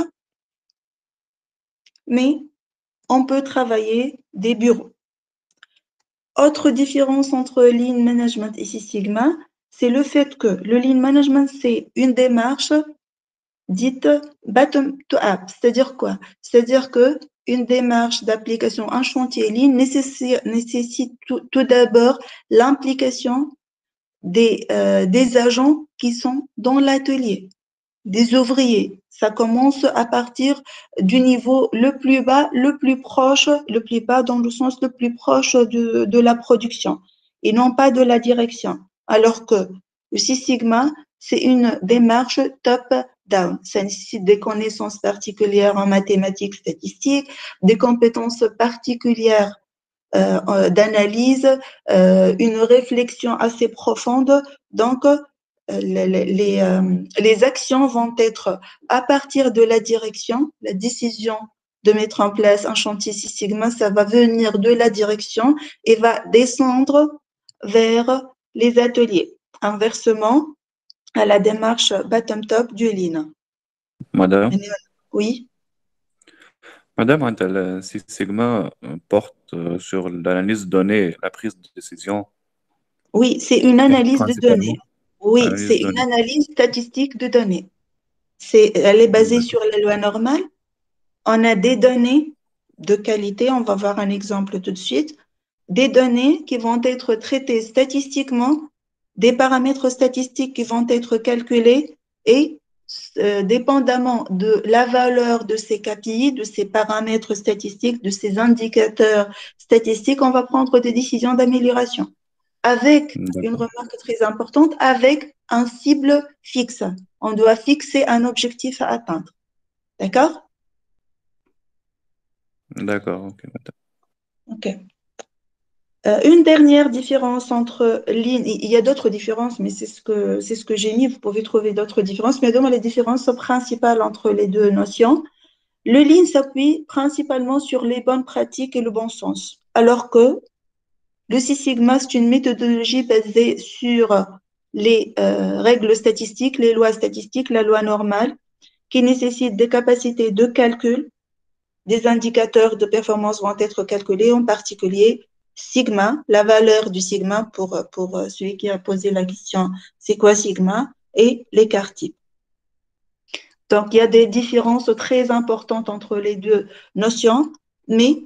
mais on peut travailler des bureaux. Autre différence entre Lean Management et Six Sigma, c'est le fait que le Lean Management, c'est une démarche dite bottom-to-up. C'est-à-dire quoi? C'est-à-dire qu'une démarche d'application, un chantier Lean nécessite tout d'abord l'implication des agents qui sont dans l'atelier, des ouvriers. Ça commence à partir du niveau le plus bas, le plus bas dans le sens le plus proche de la production et non pas de la direction. Alors que le Six Sigma, c'est une démarche top-down. Ça nécessite des connaissances particulières en mathématiques statistiques, des compétences particulières d'analyse, une réflexion assez profonde. Donc, les actions vont être à partir de la direction, la décision de mettre en place un chantier Six Sigma, ça va venir de la direction et va descendre vers les ateliers. Inversement, à la démarche bottom-top du Lean. Madame, Oui. Madame, le Six Sigma porte sur l'analyse de données, la prise de décision Oui, c'est une analyse de données. principalement. Oui, Analyse c'est de une données. analyse statistique de données. Elle est basée sur la loi normale. On a des données de qualité, on va voir un exemple tout de suite, des données qui vont être traitées statistiquement, des paramètres statistiques qui vont être calculés et dépendamment de la valeur de ces KPI, de ces paramètres statistiques, de ces indicateurs statistiques, on va prendre des décisions d'amélioration. Avec une D'accord. remarque très importante, avec un cible fixe. On doit fixer un objectif à atteindre. D'accord? D'accord, ok, madame. OK. Une dernière différence entre Lean, il y a d'autres différences, mais c'est ce que j'ai mis. Vous pouvez trouver d'autres différences, mais donc les différences principales entre les deux notions. Le Lean s'appuie principalement sur les bonnes pratiques et le bon sens, alors que le Six Sigma, c'est une méthodologie basée sur les règles statistiques, les lois statistiques, la loi normale, qui nécessite des capacités de calcul. Des indicateurs de performance vont être calculés, en particulier sigma, la valeur du sigma pour celui qui a posé la question, c'est quoi sigma, et l'écart type. Donc, il y a des différences très importantes entre les deux notions, mais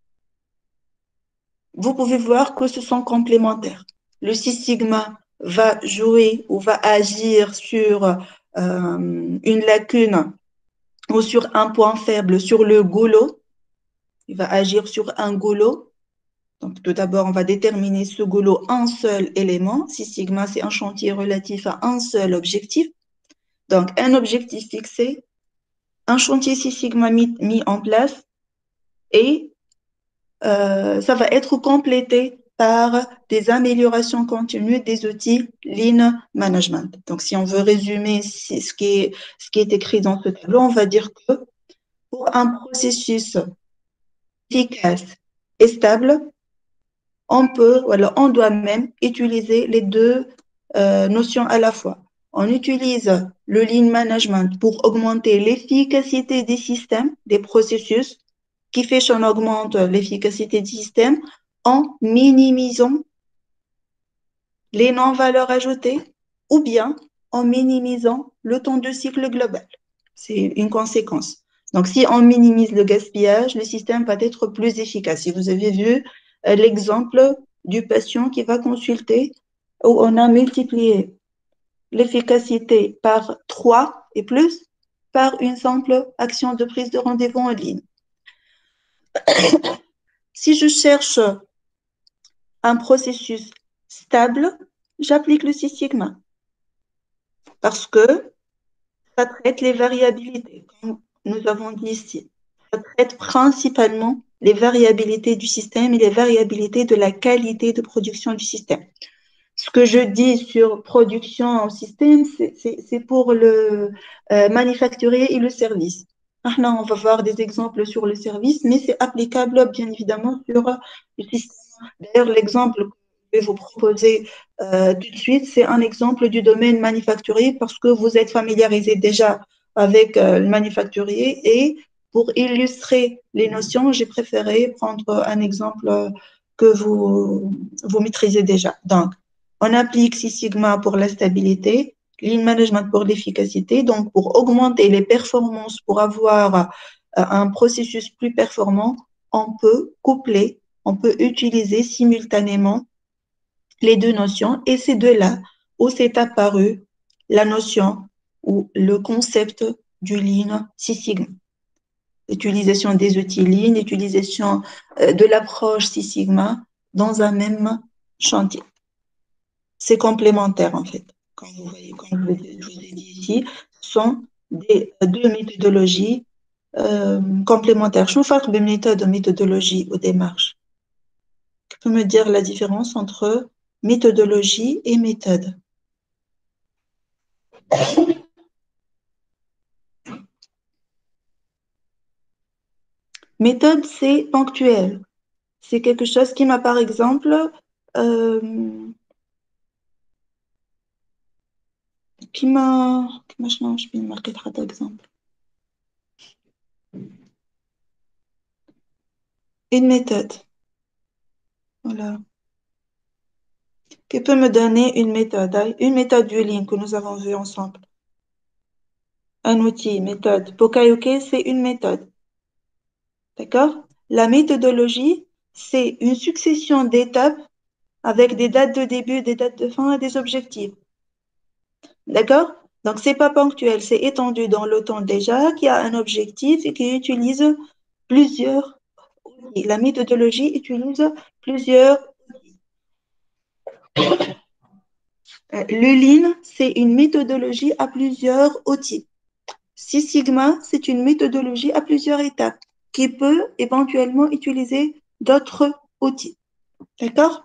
vous pouvez voir que ce sont complémentaires. Le Six Sigma va jouer ou va agir sur une lacune ou sur un point faible, sur le goulot. Il va agir sur un goulot. Donc, tout d'abord, on va déterminer ce goulot un seul élément. Six Sigma, c'est un chantier relatif à un seul objectif. Donc, un objectif fixé, un chantier Six Sigma mis en place et ça va être complété par des améliorations continues des outils Lean Management. Donc, si on veut résumer ce qui est écrit dans ce tableau, on va dire que pour un processus efficace et stable, on doit même utiliser les deux notions à la fois. On utilise le Lean Management pour augmenter l'efficacité des systèmes, des processus, qui fait qu'on augmente l'efficacité du système en minimisant les non-valeurs ajoutées ou bien en minimisant le temps de cycle global. C'est une conséquence. Donc, si on minimise le gaspillage, le système va être plus efficace. Si vous avez vu l'exemple du patient qui va consulter où on a multiplié l'efficacité par 3 et plus par une simple action de prise de rendez-vous en ligne. Si je cherche un processus stable, j'applique le Six Sigma parce que ça traite les variabilités, comme nous avons dit ici. Ça traite principalement les variabilités du système et les variabilités de la qualité de production du système. Ce que je dis sur production au système, c'est pour le manufacturier et le service. Maintenant, on va voir des exemples sur le service, mais c'est applicable bien évidemment sur le système. D'ailleurs, l'exemple que je vais vous proposer tout de suite, c'est un exemple du domaine manufacturier parce que vous êtes familiarisé déjà avec le manufacturier et pour illustrer les notions, j'ai préféré prendre un exemple que vous maîtrisez déjà. Donc, on applique Six Sigma pour la stabilité, Lean Management pour l'efficacité. Donc, pour augmenter les performances, pour avoir un processus plus performant, on peut coupler, on peut utiliser simultanément les deux notions. Et c'est de là où s'est apparu la notion ou le concept du Lean Six Sigma. L'utilisation des outils Lean, l'utilisation de l'approche Six Sigma dans un même chantier. C'est complémentaire en fait. Comme vous voyez, comme je vous ai dit ici, ce sont deux méthodologies complémentaires. شو الفرق بين méthode, méthodologie ou démarche? Tu peux me dire la différence entre méthodologie et méthode? Méthode, c'est ponctuel. C'est quelque chose qui m'a, par exemple, شنو je vais marquer حتى exemple. Une méthode. Voilà. Qui peut me donner une méthode du Lean que nous avons vue ensemble. Un outil, méthode. Pokayoke, c'est une méthode. D'accord? La méthodologie, c'est une succession d'étapes avec des dates de début, des dates de fin et des objectifs. D'accord? Donc, c'est pas ponctuel, c'est étendu dans le temps déjà, qui a un objectif et qui utilise plusieurs outils. La méthodologie utilise plusieurs outils. Le Lean, c'est une méthodologie à plusieurs outils. Six Sigma, c'est une méthodologie à plusieurs étapes qui peut éventuellement utiliser d'autres outils. D'accord?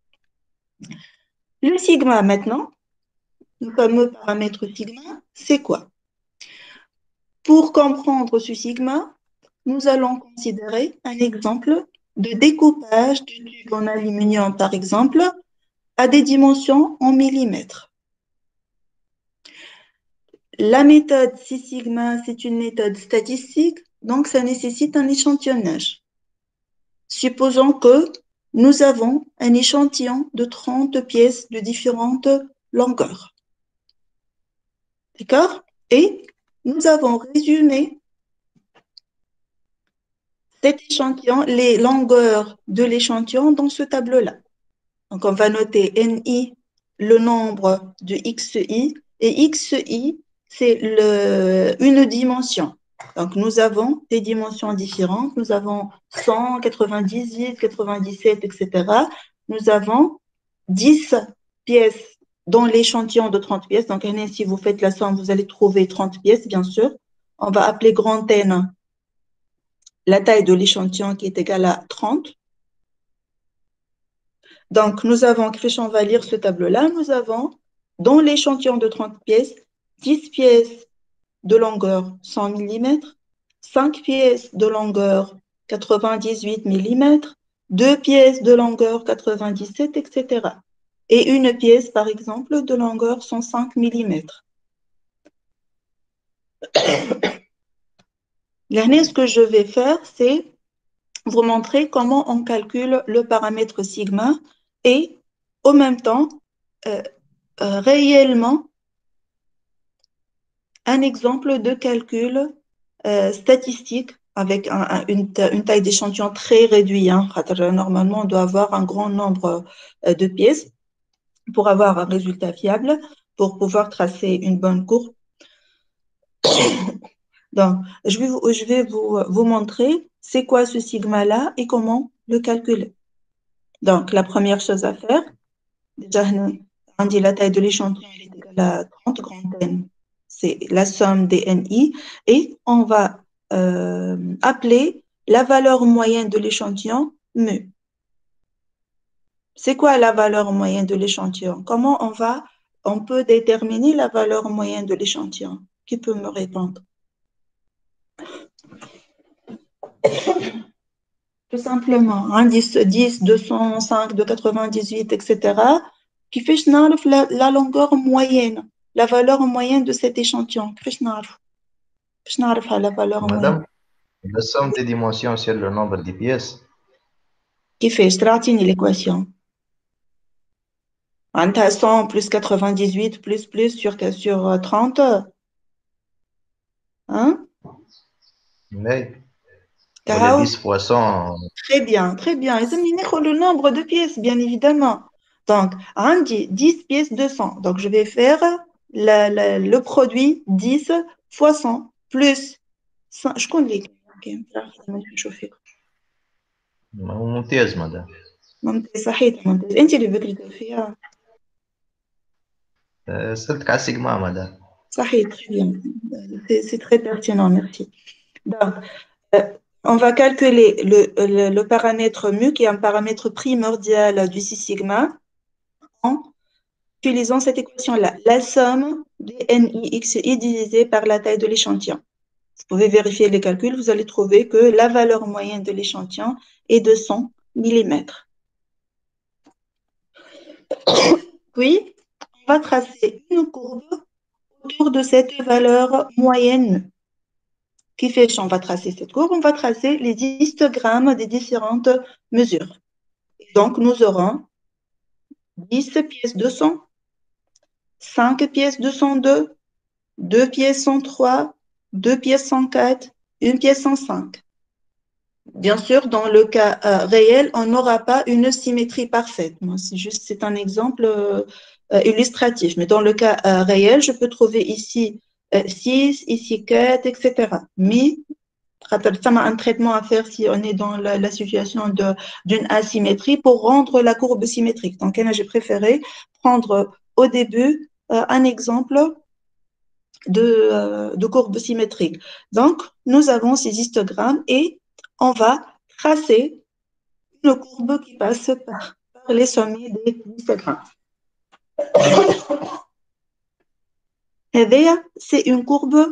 Le sigma maintenant, le fameux paramètre sigma, c'est quoi? Pour comprendre ce sigma, nous allons considérer un exemple de découpage du tube en aluminium, par exemple, à des dimensions en millimètres. La méthode 6 sigma, c'est une méthode statistique, donc ça nécessite un échantillonnage. Supposons que nous avons un échantillon de 30 pièces de différentes longueurs. D'accord? Et nous avons résumé cet échantillon, les longueurs de l'échantillon dans ce tableau-là. Donc, on va noter NI, le nombre de XI, et XI, c'est une dimension. Donc, nous avons des dimensions différentes. Nous avons 100, 98, 97, etc. Nous avons 10 pièces dans l'échantillon de 30 pièces. Donc, si vous faites la somme, vous allez trouver 30 pièces, bien sûr. On va appeler grand N la taille de l'échantillon qui est égale à 30. Donc, nous avons, on va lire ce tableau-là, nous avons dans l'échantillon de 30 pièces, 10 pièces de longueur 100 mm, 5 pièces de longueur 98 mm, 2 pièces de longueur 97, etc. Et une pièce, par exemple, de longueur 105 mm. Là, ce que je vais faire, c'est vous montrer comment on calcule le paramètre sigma et en même temps, réellement, un exemple de calcul statistique avec une taille d'échantillon très réduite. Hein. Normalement, on doit avoir un grand nombre de pièces pour avoir un résultat fiable, pour pouvoir tracer une bonne courbe. Donc, je vais vous montrer c'est quoi ce sigma-là et comment le calculer. Donc, la première chose à faire, déjà, on dit la taille de l'échantillon est égale à 30 grand N. C'est la somme des NI. Et on va appeler la valeur moyenne de l'échantillon mu. C'est quoi la valeur moyenne de l'échantillon? Comment on peut déterminer la valeur moyenne de l'échantillon? Qui peut me répondre? Tout simplement, hein, 10, 205, 298, etc. Qui fait la longueur moyenne, la valeur moyenne de cet échantillon. La valeur moyenne. Madame, la somme des dimensions sur le nombre de pièces. Qui fait l'équation. 100 plus 98 plus sur 30. Hein? Mais, Car pour les 10 fois 100, très bien, très bien. Et ça me le nombre de pièces, bien évidemment. Donc, on dit 10 pièces de 100. Donc, je vais faire le produit 10 fois 100 plus 100. Je connais. ممتاز madame. ممتاز صحيح ممتاز انت اللي بكري فيها سألتك على السيجما madame. صحيح très bien. C'est très pertinent, merci. Donc, on va calculer le paramètre mu, qui est un paramètre primordial du 6 sigma, en utilisant cette équation-là. La somme des NIXI divisée par la taille de l'échantillon. Vous pouvez vérifier les calculs, vous allez trouver que la valeur moyenne de l'échantillon est de 100 mm. Puis, on va tracer une courbe autour de cette valeur moyenne. Qui fait qu'on va tracer cette courbe? On va tracer les histogrammes des différentes mesures. Et donc, nous aurons 10 pièces de 100, 5 pièces de 102, 2 pièces 103, 2 pièces 104, une pièce 105. Bien sûr, dans le cas réel, on n'aura pas une symétrie parfaite. C'est un exemple illustratif. Mais dans le cas réel, je peux trouver ici 6, ici 4, etc. Mais ça m'a un traitement à faire si on est dans la situation d'une asymétrie pour rendre la courbe symétrique. Donc, j'ai préféré prendre au début un exemple de courbe symétrique. Donc, nous avons ces histogrammes et on va tracer une courbe qui passe par les sommets des histogrammes. C'est une courbe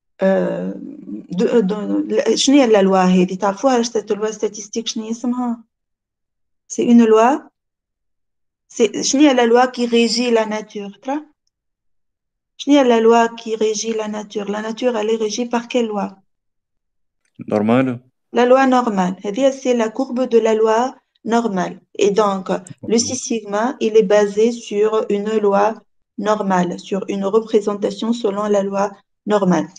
شنو هي la loi هذه تعرفوها cette loi statistique شنو اسمها c'est une loi شنو هي la loi qui régit la nature ترى شنو هي la loi qui régit la nature elle est régie par quelle loi Normal. la loi normale هذه c'est la courbe de la loi normale et donc le 6 sigma il est basé sur une loi normale sur une représentation selon la loi normale.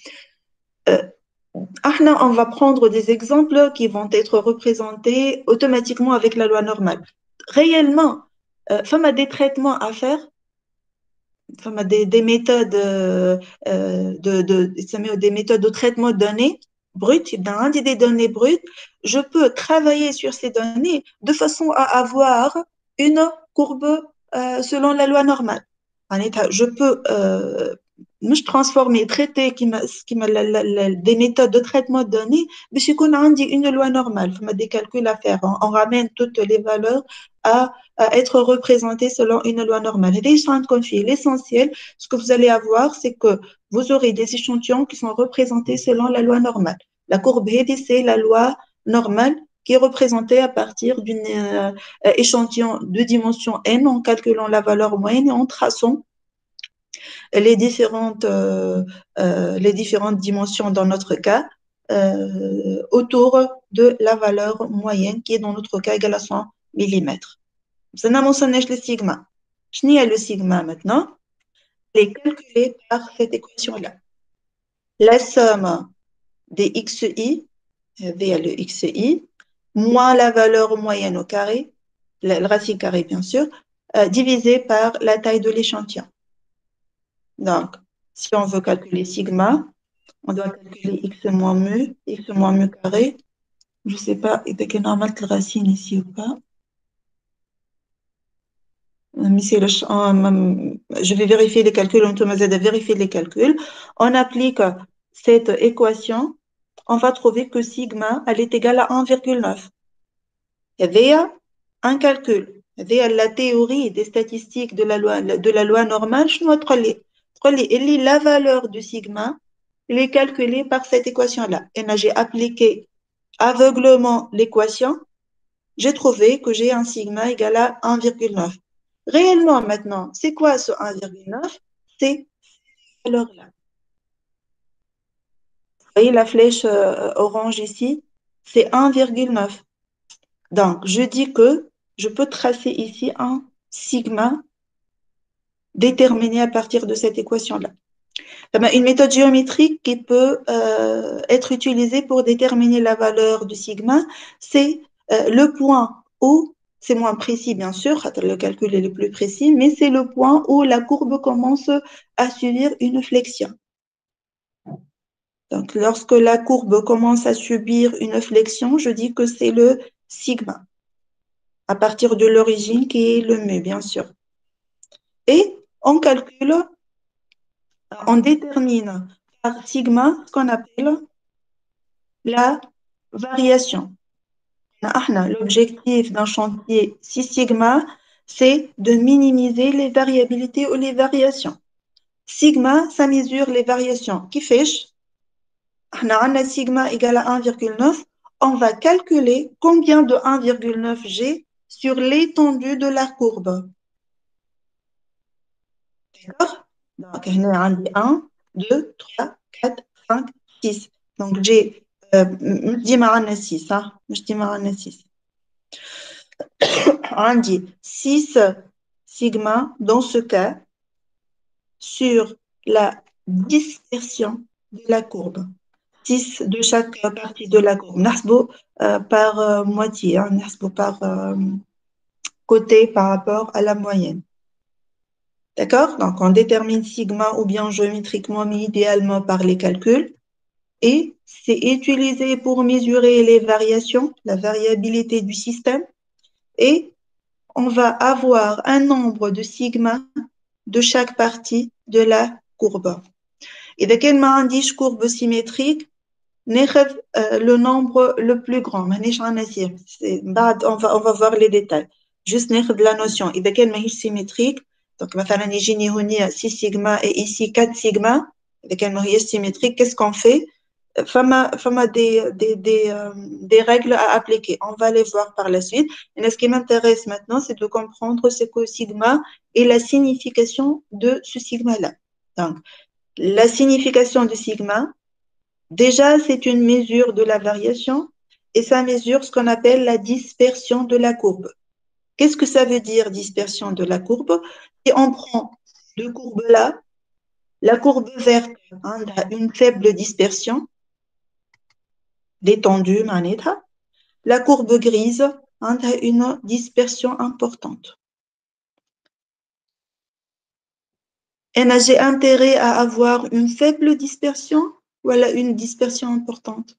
On va prendre des exemples qui vont être représentés automatiquement avec la loi normale. Réellement, il y a des traitements à faire, il y a des méthodes des méthodes de traitement de données brutes, des données brutes. Je peux travailler sur ces données de façon à avoir une courbe selon la loi normale. Je peux مش transformer, traiter des méthodes de traitement de données, mais c'est qu'on a une loi normale, il y a des calculs à faire, on ramène toutes les valeurs à être représentées selon une loi normale. Et l'essentiel, ce que vous allez avoir, c'est que vous aurez des échantillons qui sont représentés selon la loi normale. La courbe HEDI, c'est la loi normale qui est représentée à partir d'un échantillon de dimension n en calculant la valeur moyenne et en traçant les différentes dimensions dans notre cas autour de la valeur moyenne qui est dans notre cas égale à 100 mm. Ça n'a mentionné le sigma. Je n'ai le sigma maintenant. Il est calculé par cette équation-là. La somme des xi, le xi, moins la valeur moyenne au carré, le racine carré bien sûr, divisé par la taille de l'échantillon. Donc, si on veut calculer sigma, on doit calculer x moins mu carré. Je ne sais pas, est-ce que normal que la racine ici ou pas. Mais je vais vérifier les calculs, on va vérifier les calculs. On applique cette équation, on va trouver que sigma, elle est égale à 1,9. Il y a un calcul. Il y a la théorie des statistiques de la loi normale. Je vais la valeur du sigma, elle est calculée par cette équation-là. Et là, j'ai appliqué aveuglement l'équation. J'ai trouvé que j'ai un sigma égal à 1,9. Réellement, maintenant, c'est quoi ce 1,9? C'est cette valeur-là. Vous voyez la flèche orange ici? C'est 1,9. Donc, je dis que je peux tracer ici un sigma déterminé à partir de cette équation-là. Une méthode géométrique qui peut être utilisée pour déterminer la valeur du sigma, c'est le point où, c'est moins précis bien sûr, le calcul est le plus précis, mais c'est le point où la courbe commence à subir une flexion. Donc, lorsque la courbe commence à subir une flexion, je dis que c'est le sigma, à partir de l'origine qui est le mu, bien sûr. Et on calcule, on détermine par sigma ce qu'on appelle la variation. L'objectif d'un chantier 6 sigma, c'est de minimiser les variabilités ou les variations. Sigma, ça mesure les variations. Qui fait sigma égale à 1,9, on va calculer combien de 1,9 j'ai sur l'étendue de la courbe. D'accord? Donc, on a 1, 2, 3, 4, 5, 6. Donc, j'ai je dis معنا 6 hein je dis معنا 6 عندي 6 sigma dans ce cas sur la dispersion de la courbe 6 de chaque partie de la courbe نحسبه par moitié hein, نحسبه par côté par rapport à la moyenne. D'accord? Donc on détermine sigma ou bien géométriquement mais idéalement par les calculs. Et c'est utilisé pour mesurer les variations, la variabilité du système. Et on va avoir un nombre de sigma de chaque partie de la courbe. Et dès qu'elle m'a indiqué courbe symétrique, le nombre le plus grand. On va voir les détails. juste ناخد la notion إذا كان ماهيش symétrique donc مثلا يجيني هنا 6 sigma et ici 4 sigma إذا كان ماهيش symétrique qu'est-ce qu'on fait فما des règles à appliquer. On va les voir par la suite. Et ce qui m'intéresse maintenant, c'est de comprendre ce que sigma et la signification de ce sigma-là. Donc, la signification de sigma, déjà, c'est une mesure de la variation et ça mesure ce qu'on appelle la dispersion de la courbe. Qu'est-ce que ça veut dire, dispersion de la courbe? Si on prend deux courbes-là, la courbe verte a une faible dispersion, l'étendue, la courbe grise a une dispersion importante. Et j'ai intérêt à avoir une faible dispersion ou une dispersion importante?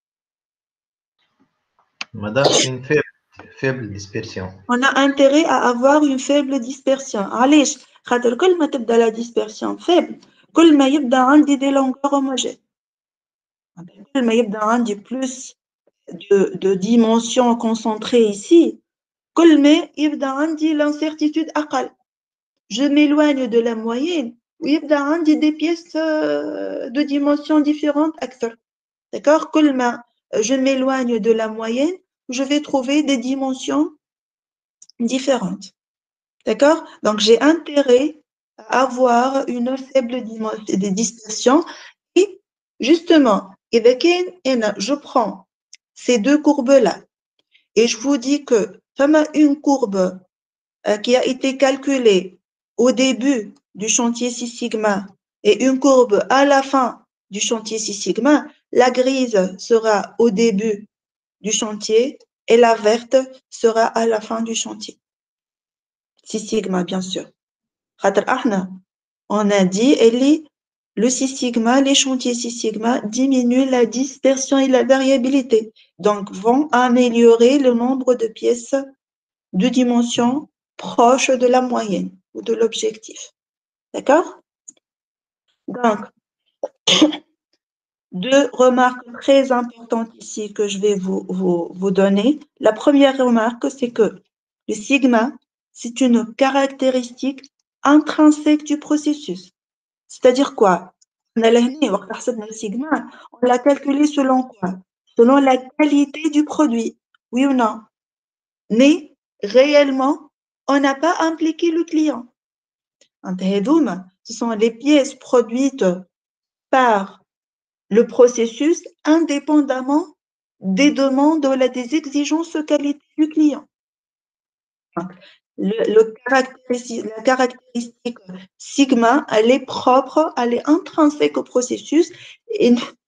Madame, une faible dispersion. On a intérêt à avoir une faible dispersion. علاش؟ خاطر كل ما تبدا la dispersion faible, كل ما يبدا عندي des longueurs homogènes. كل ما يبدا عندي plus de dimensions concentrées ici, كل ما يبدا عندي l'incertitude أقل. Je m'éloigne de la moyenne, ويبدا عندي des pièces de dimensions différentes أكثر. D'accord? كل ما je m'éloigne de la moyenne, je vais trouver des dimensions différentes. D'accord? Donc, j'ai intérêt à avoir une faible dispersion. Et justement, je prends ces deux courbes-là et je vous dis que comme une courbe qui a été calculée au début du chantier 6 sigma et une courbe à la fin du chantier 6 sigma, la grise sera au début du chantier et la verte sera à la fin du chantier. 6 sigma, bien sûr. On a dit, le 6 sigma, les chantiers 6 sigma diminuent la dispersion et la variabilité, donc vont améliorer le nombre de pièces de dimension proche de la moyenne ou de l'objectif. D'accord? Donc, deux remarques très importantes ici que je vais vous donner. La première remarque, c'est que le sigma, c'est une caractéristique intrinsèque du processus. C'est-à-dire quoi? On a le sigma, on l'a calculé selon quoi? Selon la qualité du produit, oui ou non? Mais réellement, on n'a pas impliqué le client. Ce sont les pièces produites par le processus indépendamment des demandes ou des exigences qualité du client. La caractéristique sigma, elle est propre, elle est intrinsèque au processus et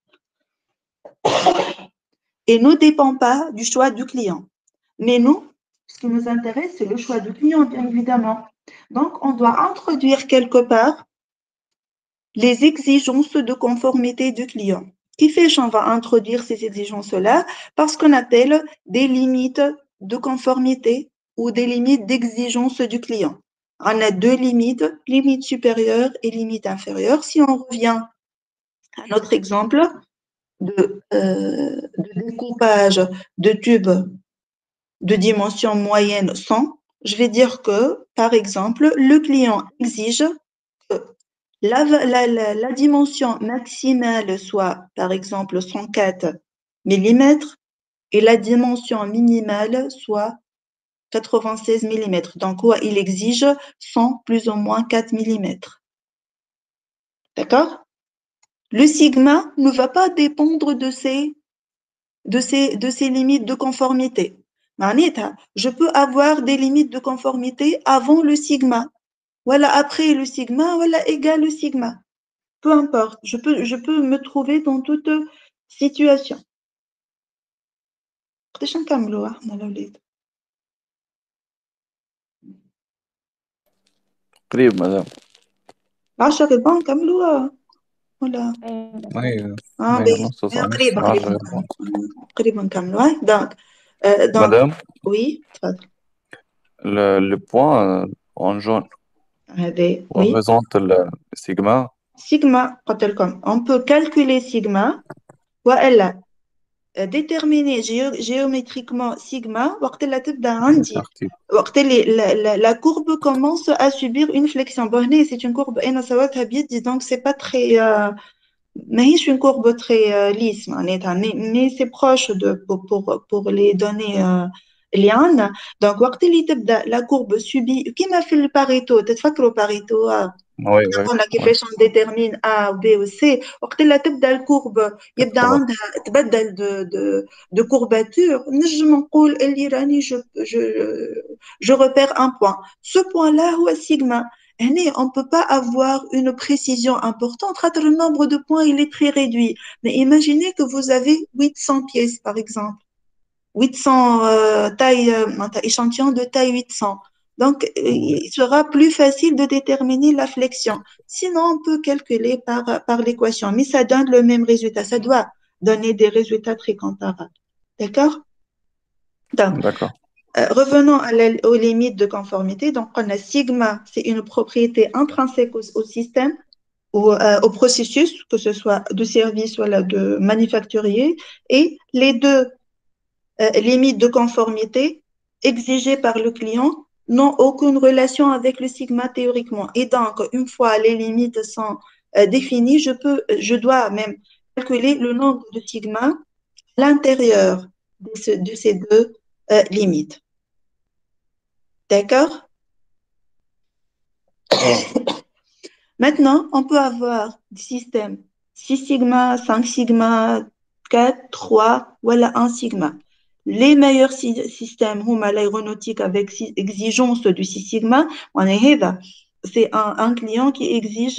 ne dépend pas du choix du client. Mais nous, ce qui nous intéresse, c'est le choix du client, bien évidemment. Donc, on doit introduire quelque part les exigences de conformité du client. Qui fait qu'on va introduire ces exigences-là? Parce qu'on appelle des limites de conformité ou des limites d'exigence du client. On a deux limites, limite supérieure et limite inférieure. Si on revient à notre exemple de découpage de tubes de dimension moyenne 100, je vais dire que, par exemple, le client exige que la dimension maximale soit, par exemple, 104 mm et la dimension minimale soit 96 mm. Donc, il exige 100 plus ou moins 4 mm. D'accord? Le sigma ne va pas dépendre de ces limites de conformité. Je peux avoir des limites de conformité avant le sigma. Voilà, après le sigma, voilà, égal le sigma. Peu importe, je peux me trouver dans toute situation. قداش نكملوا احنا الاولاد؟ قريب مدام. 10 ربع نكملوا ولا؟ نص ساعة قريبا نكملوا. Donc, مدام oui, تفضل. le point en jaune هذا oui. représente le sigma. Sigma قلت لكم on peut calculer sigma وإلا déterminer géométriquement sigma, وقت اللي تبدأ عندي الترتيب. وقت اللي la courbe commence à subir une flexion. Bon, هنا c'est une courbe أنا سويتها بيدي donc c'est pas très ماهيش une courbe très lisse معناتها mais c'est proche de pour les données اللي عندنا. donc وقت اللي تبدأ la courbe subit كيما في الباريتو تتفكروا باريتو Oui, oui, قلنا oui. كيفاش on détermine A ou B ou C وقت اللي تبدا الكورب يبدا طبعا. عندها تبدل de courbature نجم نقول اللي راني je repère un point. Ce point là هو sigma. هنا on peut pas avoir une précision importante خاطر le nombre de points il est très réduit. Mais imaginez que vous avez 800 pièces par exemple. 800 taille échantillon de taille 800. Donc, il sera plus facile de déterminer la flexion. Sinon, on peut calculer par l'équation, mais ça donne le même résultat. Ça doit donner des résultats très comparables. D'accord? Donc, D'accord. revenons aux limites de conformité. Donc, on a sigma, c'est une propriété intrinsèque au système ou au processus, que ce soit de service ou de manufacturier, et les deux limites de conformité exigées par le client n'ont aucune relation avec le sigma théoriquement. Et donc, une fois les limites sont définies, je dois même calculer le nombre de sigma à l'intérieur de ces deux limites. D'accord? Maintenant, on peut avoir des systèmes 6 sigma, 5 sigma, 4, 3, voilà 1 sigma. Les meilleurs systèmes sont l'aéronautique avec exigence du 6 sigma. C'est un client qui exige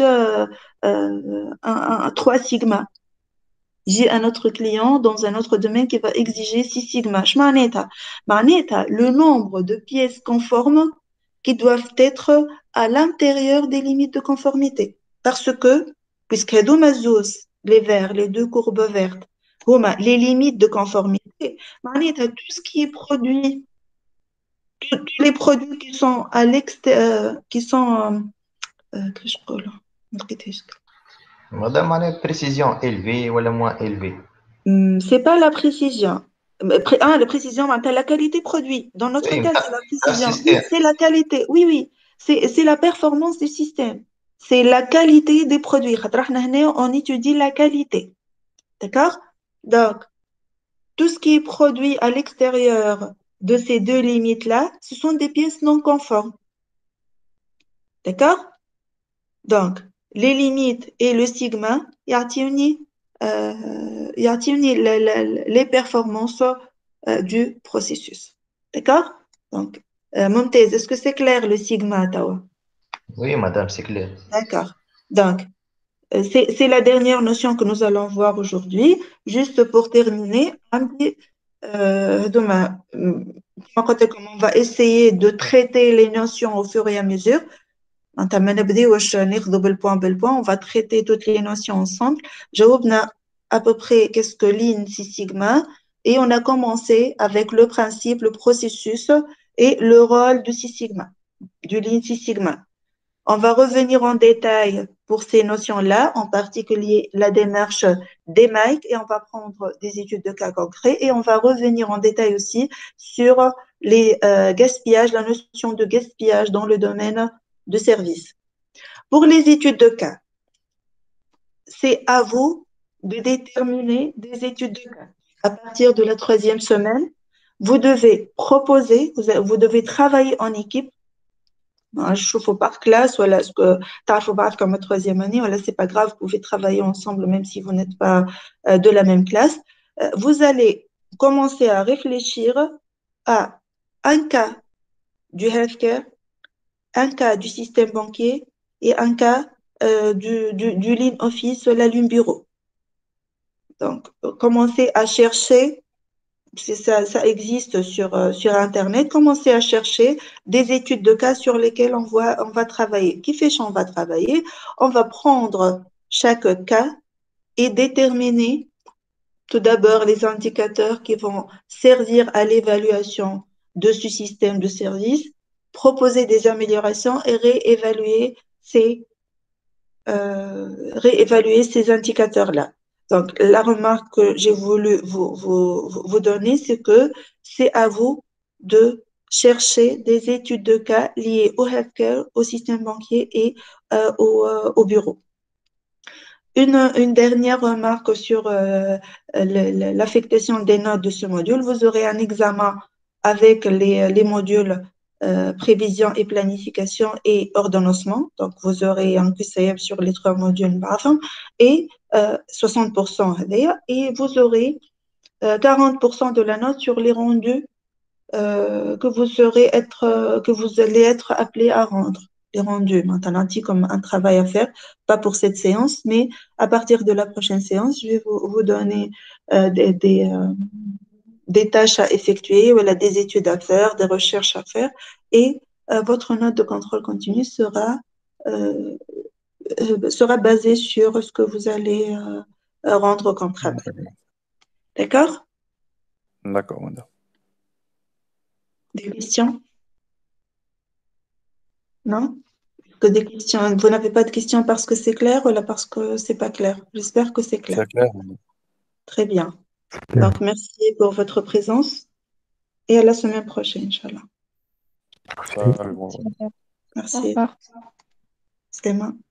3 sigma. J'ai un autre client dans un autre domaine qui va exiger 6 sigma. Le nombre de pièces conformes qui doivent être à l'intérieur des limites de conformité. Parce que, puisque les verts, les deux courbes vertes, les limites de conformité, tout ce qui est produit, tous les produits qui sont à l'extérieur, qui sont, Madame, on a une précision élevée ou moins élevée. C'est pas la précision. La précision, la qualité produit. Dans notre Oui, cas, c'est la précision. Oui, c'est la qualité. Oui, oui. C'est la performance du système. C'est la qualité des produits. On étudie la qualité. D'accord? Donc, tout ce qui est produit à l'extérieur de ces deux limites-là, ce sont des pièces non conformes. D'accord? Donc, les limites et le sigma, les performances du processus. D'accord? Donc, Momtaise, est-ce que c'est clair le sigma, Tawa? Oui, madame, c'est clair. D'accord. Donc, c'est la dernière notion que nous allons voir aujourd'hui. Juste pour terminer, on va essayer de traiter les notions au fur et à mesure. On va traiter toutes les notions ensemble. جاوبنا à peu près qu'est-ce que Lean Six Sigma et on a commencé avec le principe, le processus et le rôle du Six Sigma, du Lean Six Sigma. On va revenir en détail pour ces notions-là, en particulier la démarche d'EMAIC et on va prendre des études de cas concrets et on va revenir en détail aussi sur les gaspillages, la notion de gaspillage dans le domaine de service. Pour les études de cas, c'est à vous de déterminer des études de cas. À partir de la 3e semaine, vous devez proposer, vous devez travailler en équipe. Je trouve par classe, voilà, ce que tu as comme 3e année, voilà, c'est pas grave, vous pouvez travailler ensemble même si vous n'êtes pas de la même classe. Vous allez commencer à réfléchir à un cas du healthcare, un cas du système banquier et un cas du Lean Office, la Lean Bureau. Donc, commencez à chercher, ça existe sur Internet, commencez à chercher des études de cas sur lesquelles on va travailler. Qui fait qu'on va travailler? On va prendre chaque cas et déterminer tout d'abord les indicateurs qui vont servir à l'évaluation de ce système de service, proposer des améliorations et réévaluer ces indicateurs-là. Donc, la remarque que j'ai voulu vous donner, c'est que c'est à vous de chercher des études de cas liées au healthcare, au système banquier et au bureau. Une dernière remarque sur l'affectation des notes de ce module. Vous aurez un examen avec les modules prévision et planification et ordonnancement. Donc, vous aurez un QCM sur les 3 modules et 60% et vous aurez 40% de la note sur les rendus que vous allez être appelé à rendre. Les rendus, maintenant, dit comme un travail à faire, pas pour cette séance, mais à partir de la prochaine séance, je vais vous donner des tâches à effectuer, voilà, des études à faire, des recherches à faire, et votre note de contrôle continu euh, sera basée sur ce que vous allez rendre comme travail. D'accord? D'accord, madame. Des questions? Non? Que des questions. Vous n'avez pas de questions parce que c'est clair ou là parce que c'est pas clair? J'espère que c'est clair. C'est clair, madame. Très bien. C'est clair. Donc, merci pour votre présence et à la semaine prochaine, Inch'Allah. Merci. Salut, bonjour. Merci. Au revoir. Stéma.